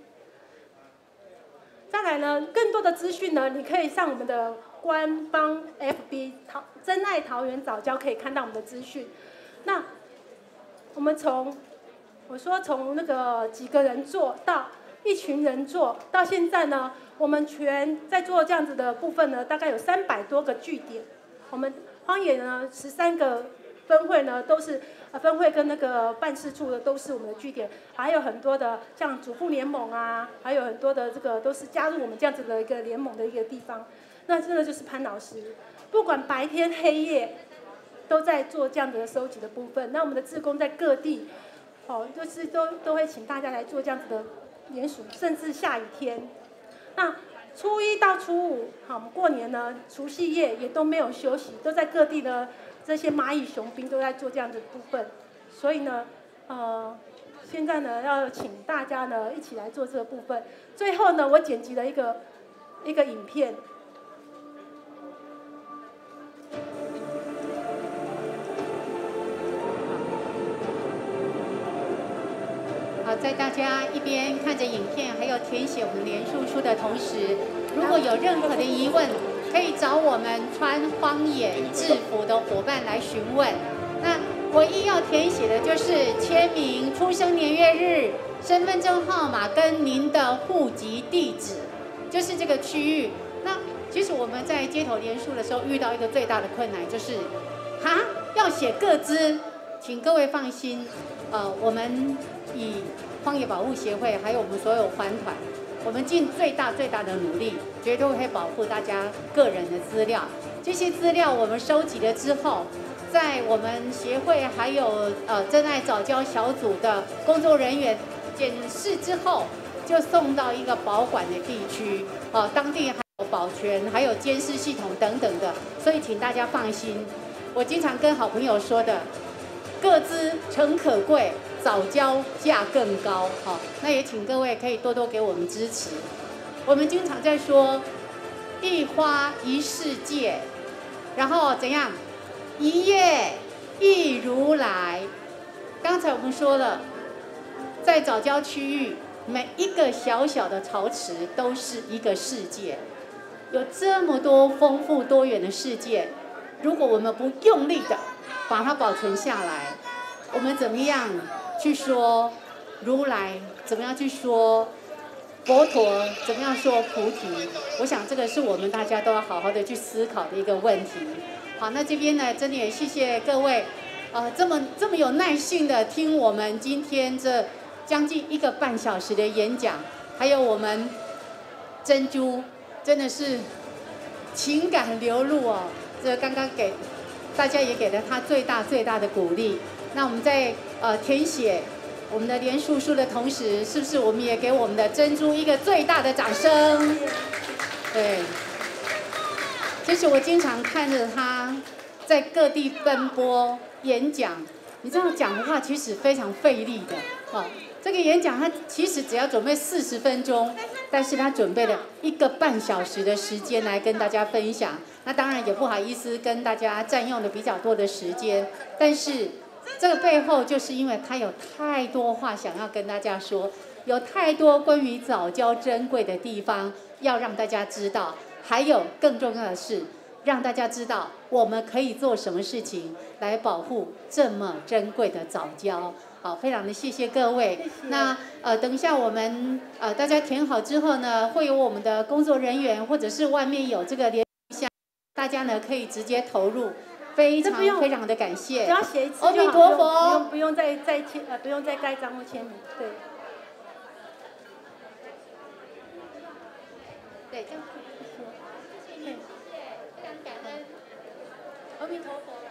再来呢，更多的资讯呢，你可以上我们的官方 F B 桃真爱桃园藻礁可以看到我们的资讯。那我们从我说从那个几个人做到一群人做到现在呢，我们全在做这样子的部分呢，大概有三百多个据点。我们荒野呢十三个分会呢都是呃分会跟那个办事处的都是我们的据点，还有很多的像主妇联盟啊，还有很多的这个都是加入我们这样子的一个联盟的一个地方。那真的就是潘老师，不管白天黑夜，都在做这样子的收集的部分。那我们的志工在各地，哦，就是都都会请大家来做这样子的联署，甚至下雨天，那初一到初五，好，我们过年呢，除夕夜也都没有休息，都在各地的这些蚂蚁雄兵都在做这样的部分。所以呢，呃，现在呢要请大家呢一起来做这个部分。最后呢，我剪辑了一个一个影片。 好，在大家一边看着影片，还有填写我们连署书的同时，如果有任何的疑问，可以找我们穿荒野制服的伙伴来询问。那唯一要填写的就是签名、出生年月日、身份证号码跟您的户籍地址，就是这个区域。那其实我们在街头连署的时候遇到一个最大的困难，就是哈要写个资，请各位放心，呃，我们以荒野保护协会还有我们所有环团，我们尽最大最大的努力，绝对会保护大家个人的资料。这些资料我们收集了之后，在我们协会还有呃真爱早教小组的工作人员检视之后，就送到一个保管的地区，呃，当地还有保全，还有监视系统等等的，所以请大家放心。我经常跟好朋友说的，个资诚可贵，早教价更高。好，那也请各位可以多多给我们支持。我们经常在说一花一世界，然后怎样？一叶一如来。刚才我们说了，在早教区域，每一个小小的潮池都是一个世界，有这么多丰富多元的世界，如果我们不用力的把它保存下来，我们怎么样去说如来？怎么样去说佛陀？怎么样说菩提？我想这个是我们大家都要好好的去思考的一个问题。好，那这边呢，真的也谢谢各位，呃，这么这么有耐性的听我们今天这将近一个半小时的演讲，还有我们珍珠真的是情感流露哦，这刚刚给大家也给了他最大最大的鼓励。那我们在呃填写我们的连署书的同时，是不是我们也给我们的珍珠一个最大的掌声？对。其实我经常看着他在各地奔波演讲，你知道讲的话其实非常费力的。哦，这个演讲他其实只要准备四十分钟，但是他准备了一个半小时的时间来跟大家分享。那当然也不好意思跟大家占用了比较多的时间，但是这个背后就是因为他有太多话想要跟大家说，有太多关于早教珍贵的地方要让大家知道。还有更重要的是，让大家知道我们可以做什么事情来保护这么珍贵的早教。好，非常的谢谢各位。谢谢。那呃，等一下我们呃大家填好之后呢，会有我们的工作人员或者是外面有这个联系箱，大家呢可以直接投入。非常非常的感谢。 只要写一次就好。 阿弥陀佛。 不用不用再再签呃不用再盖章或签名，对。 对，这样。谢谢，非常感恩。阿弥陀佛。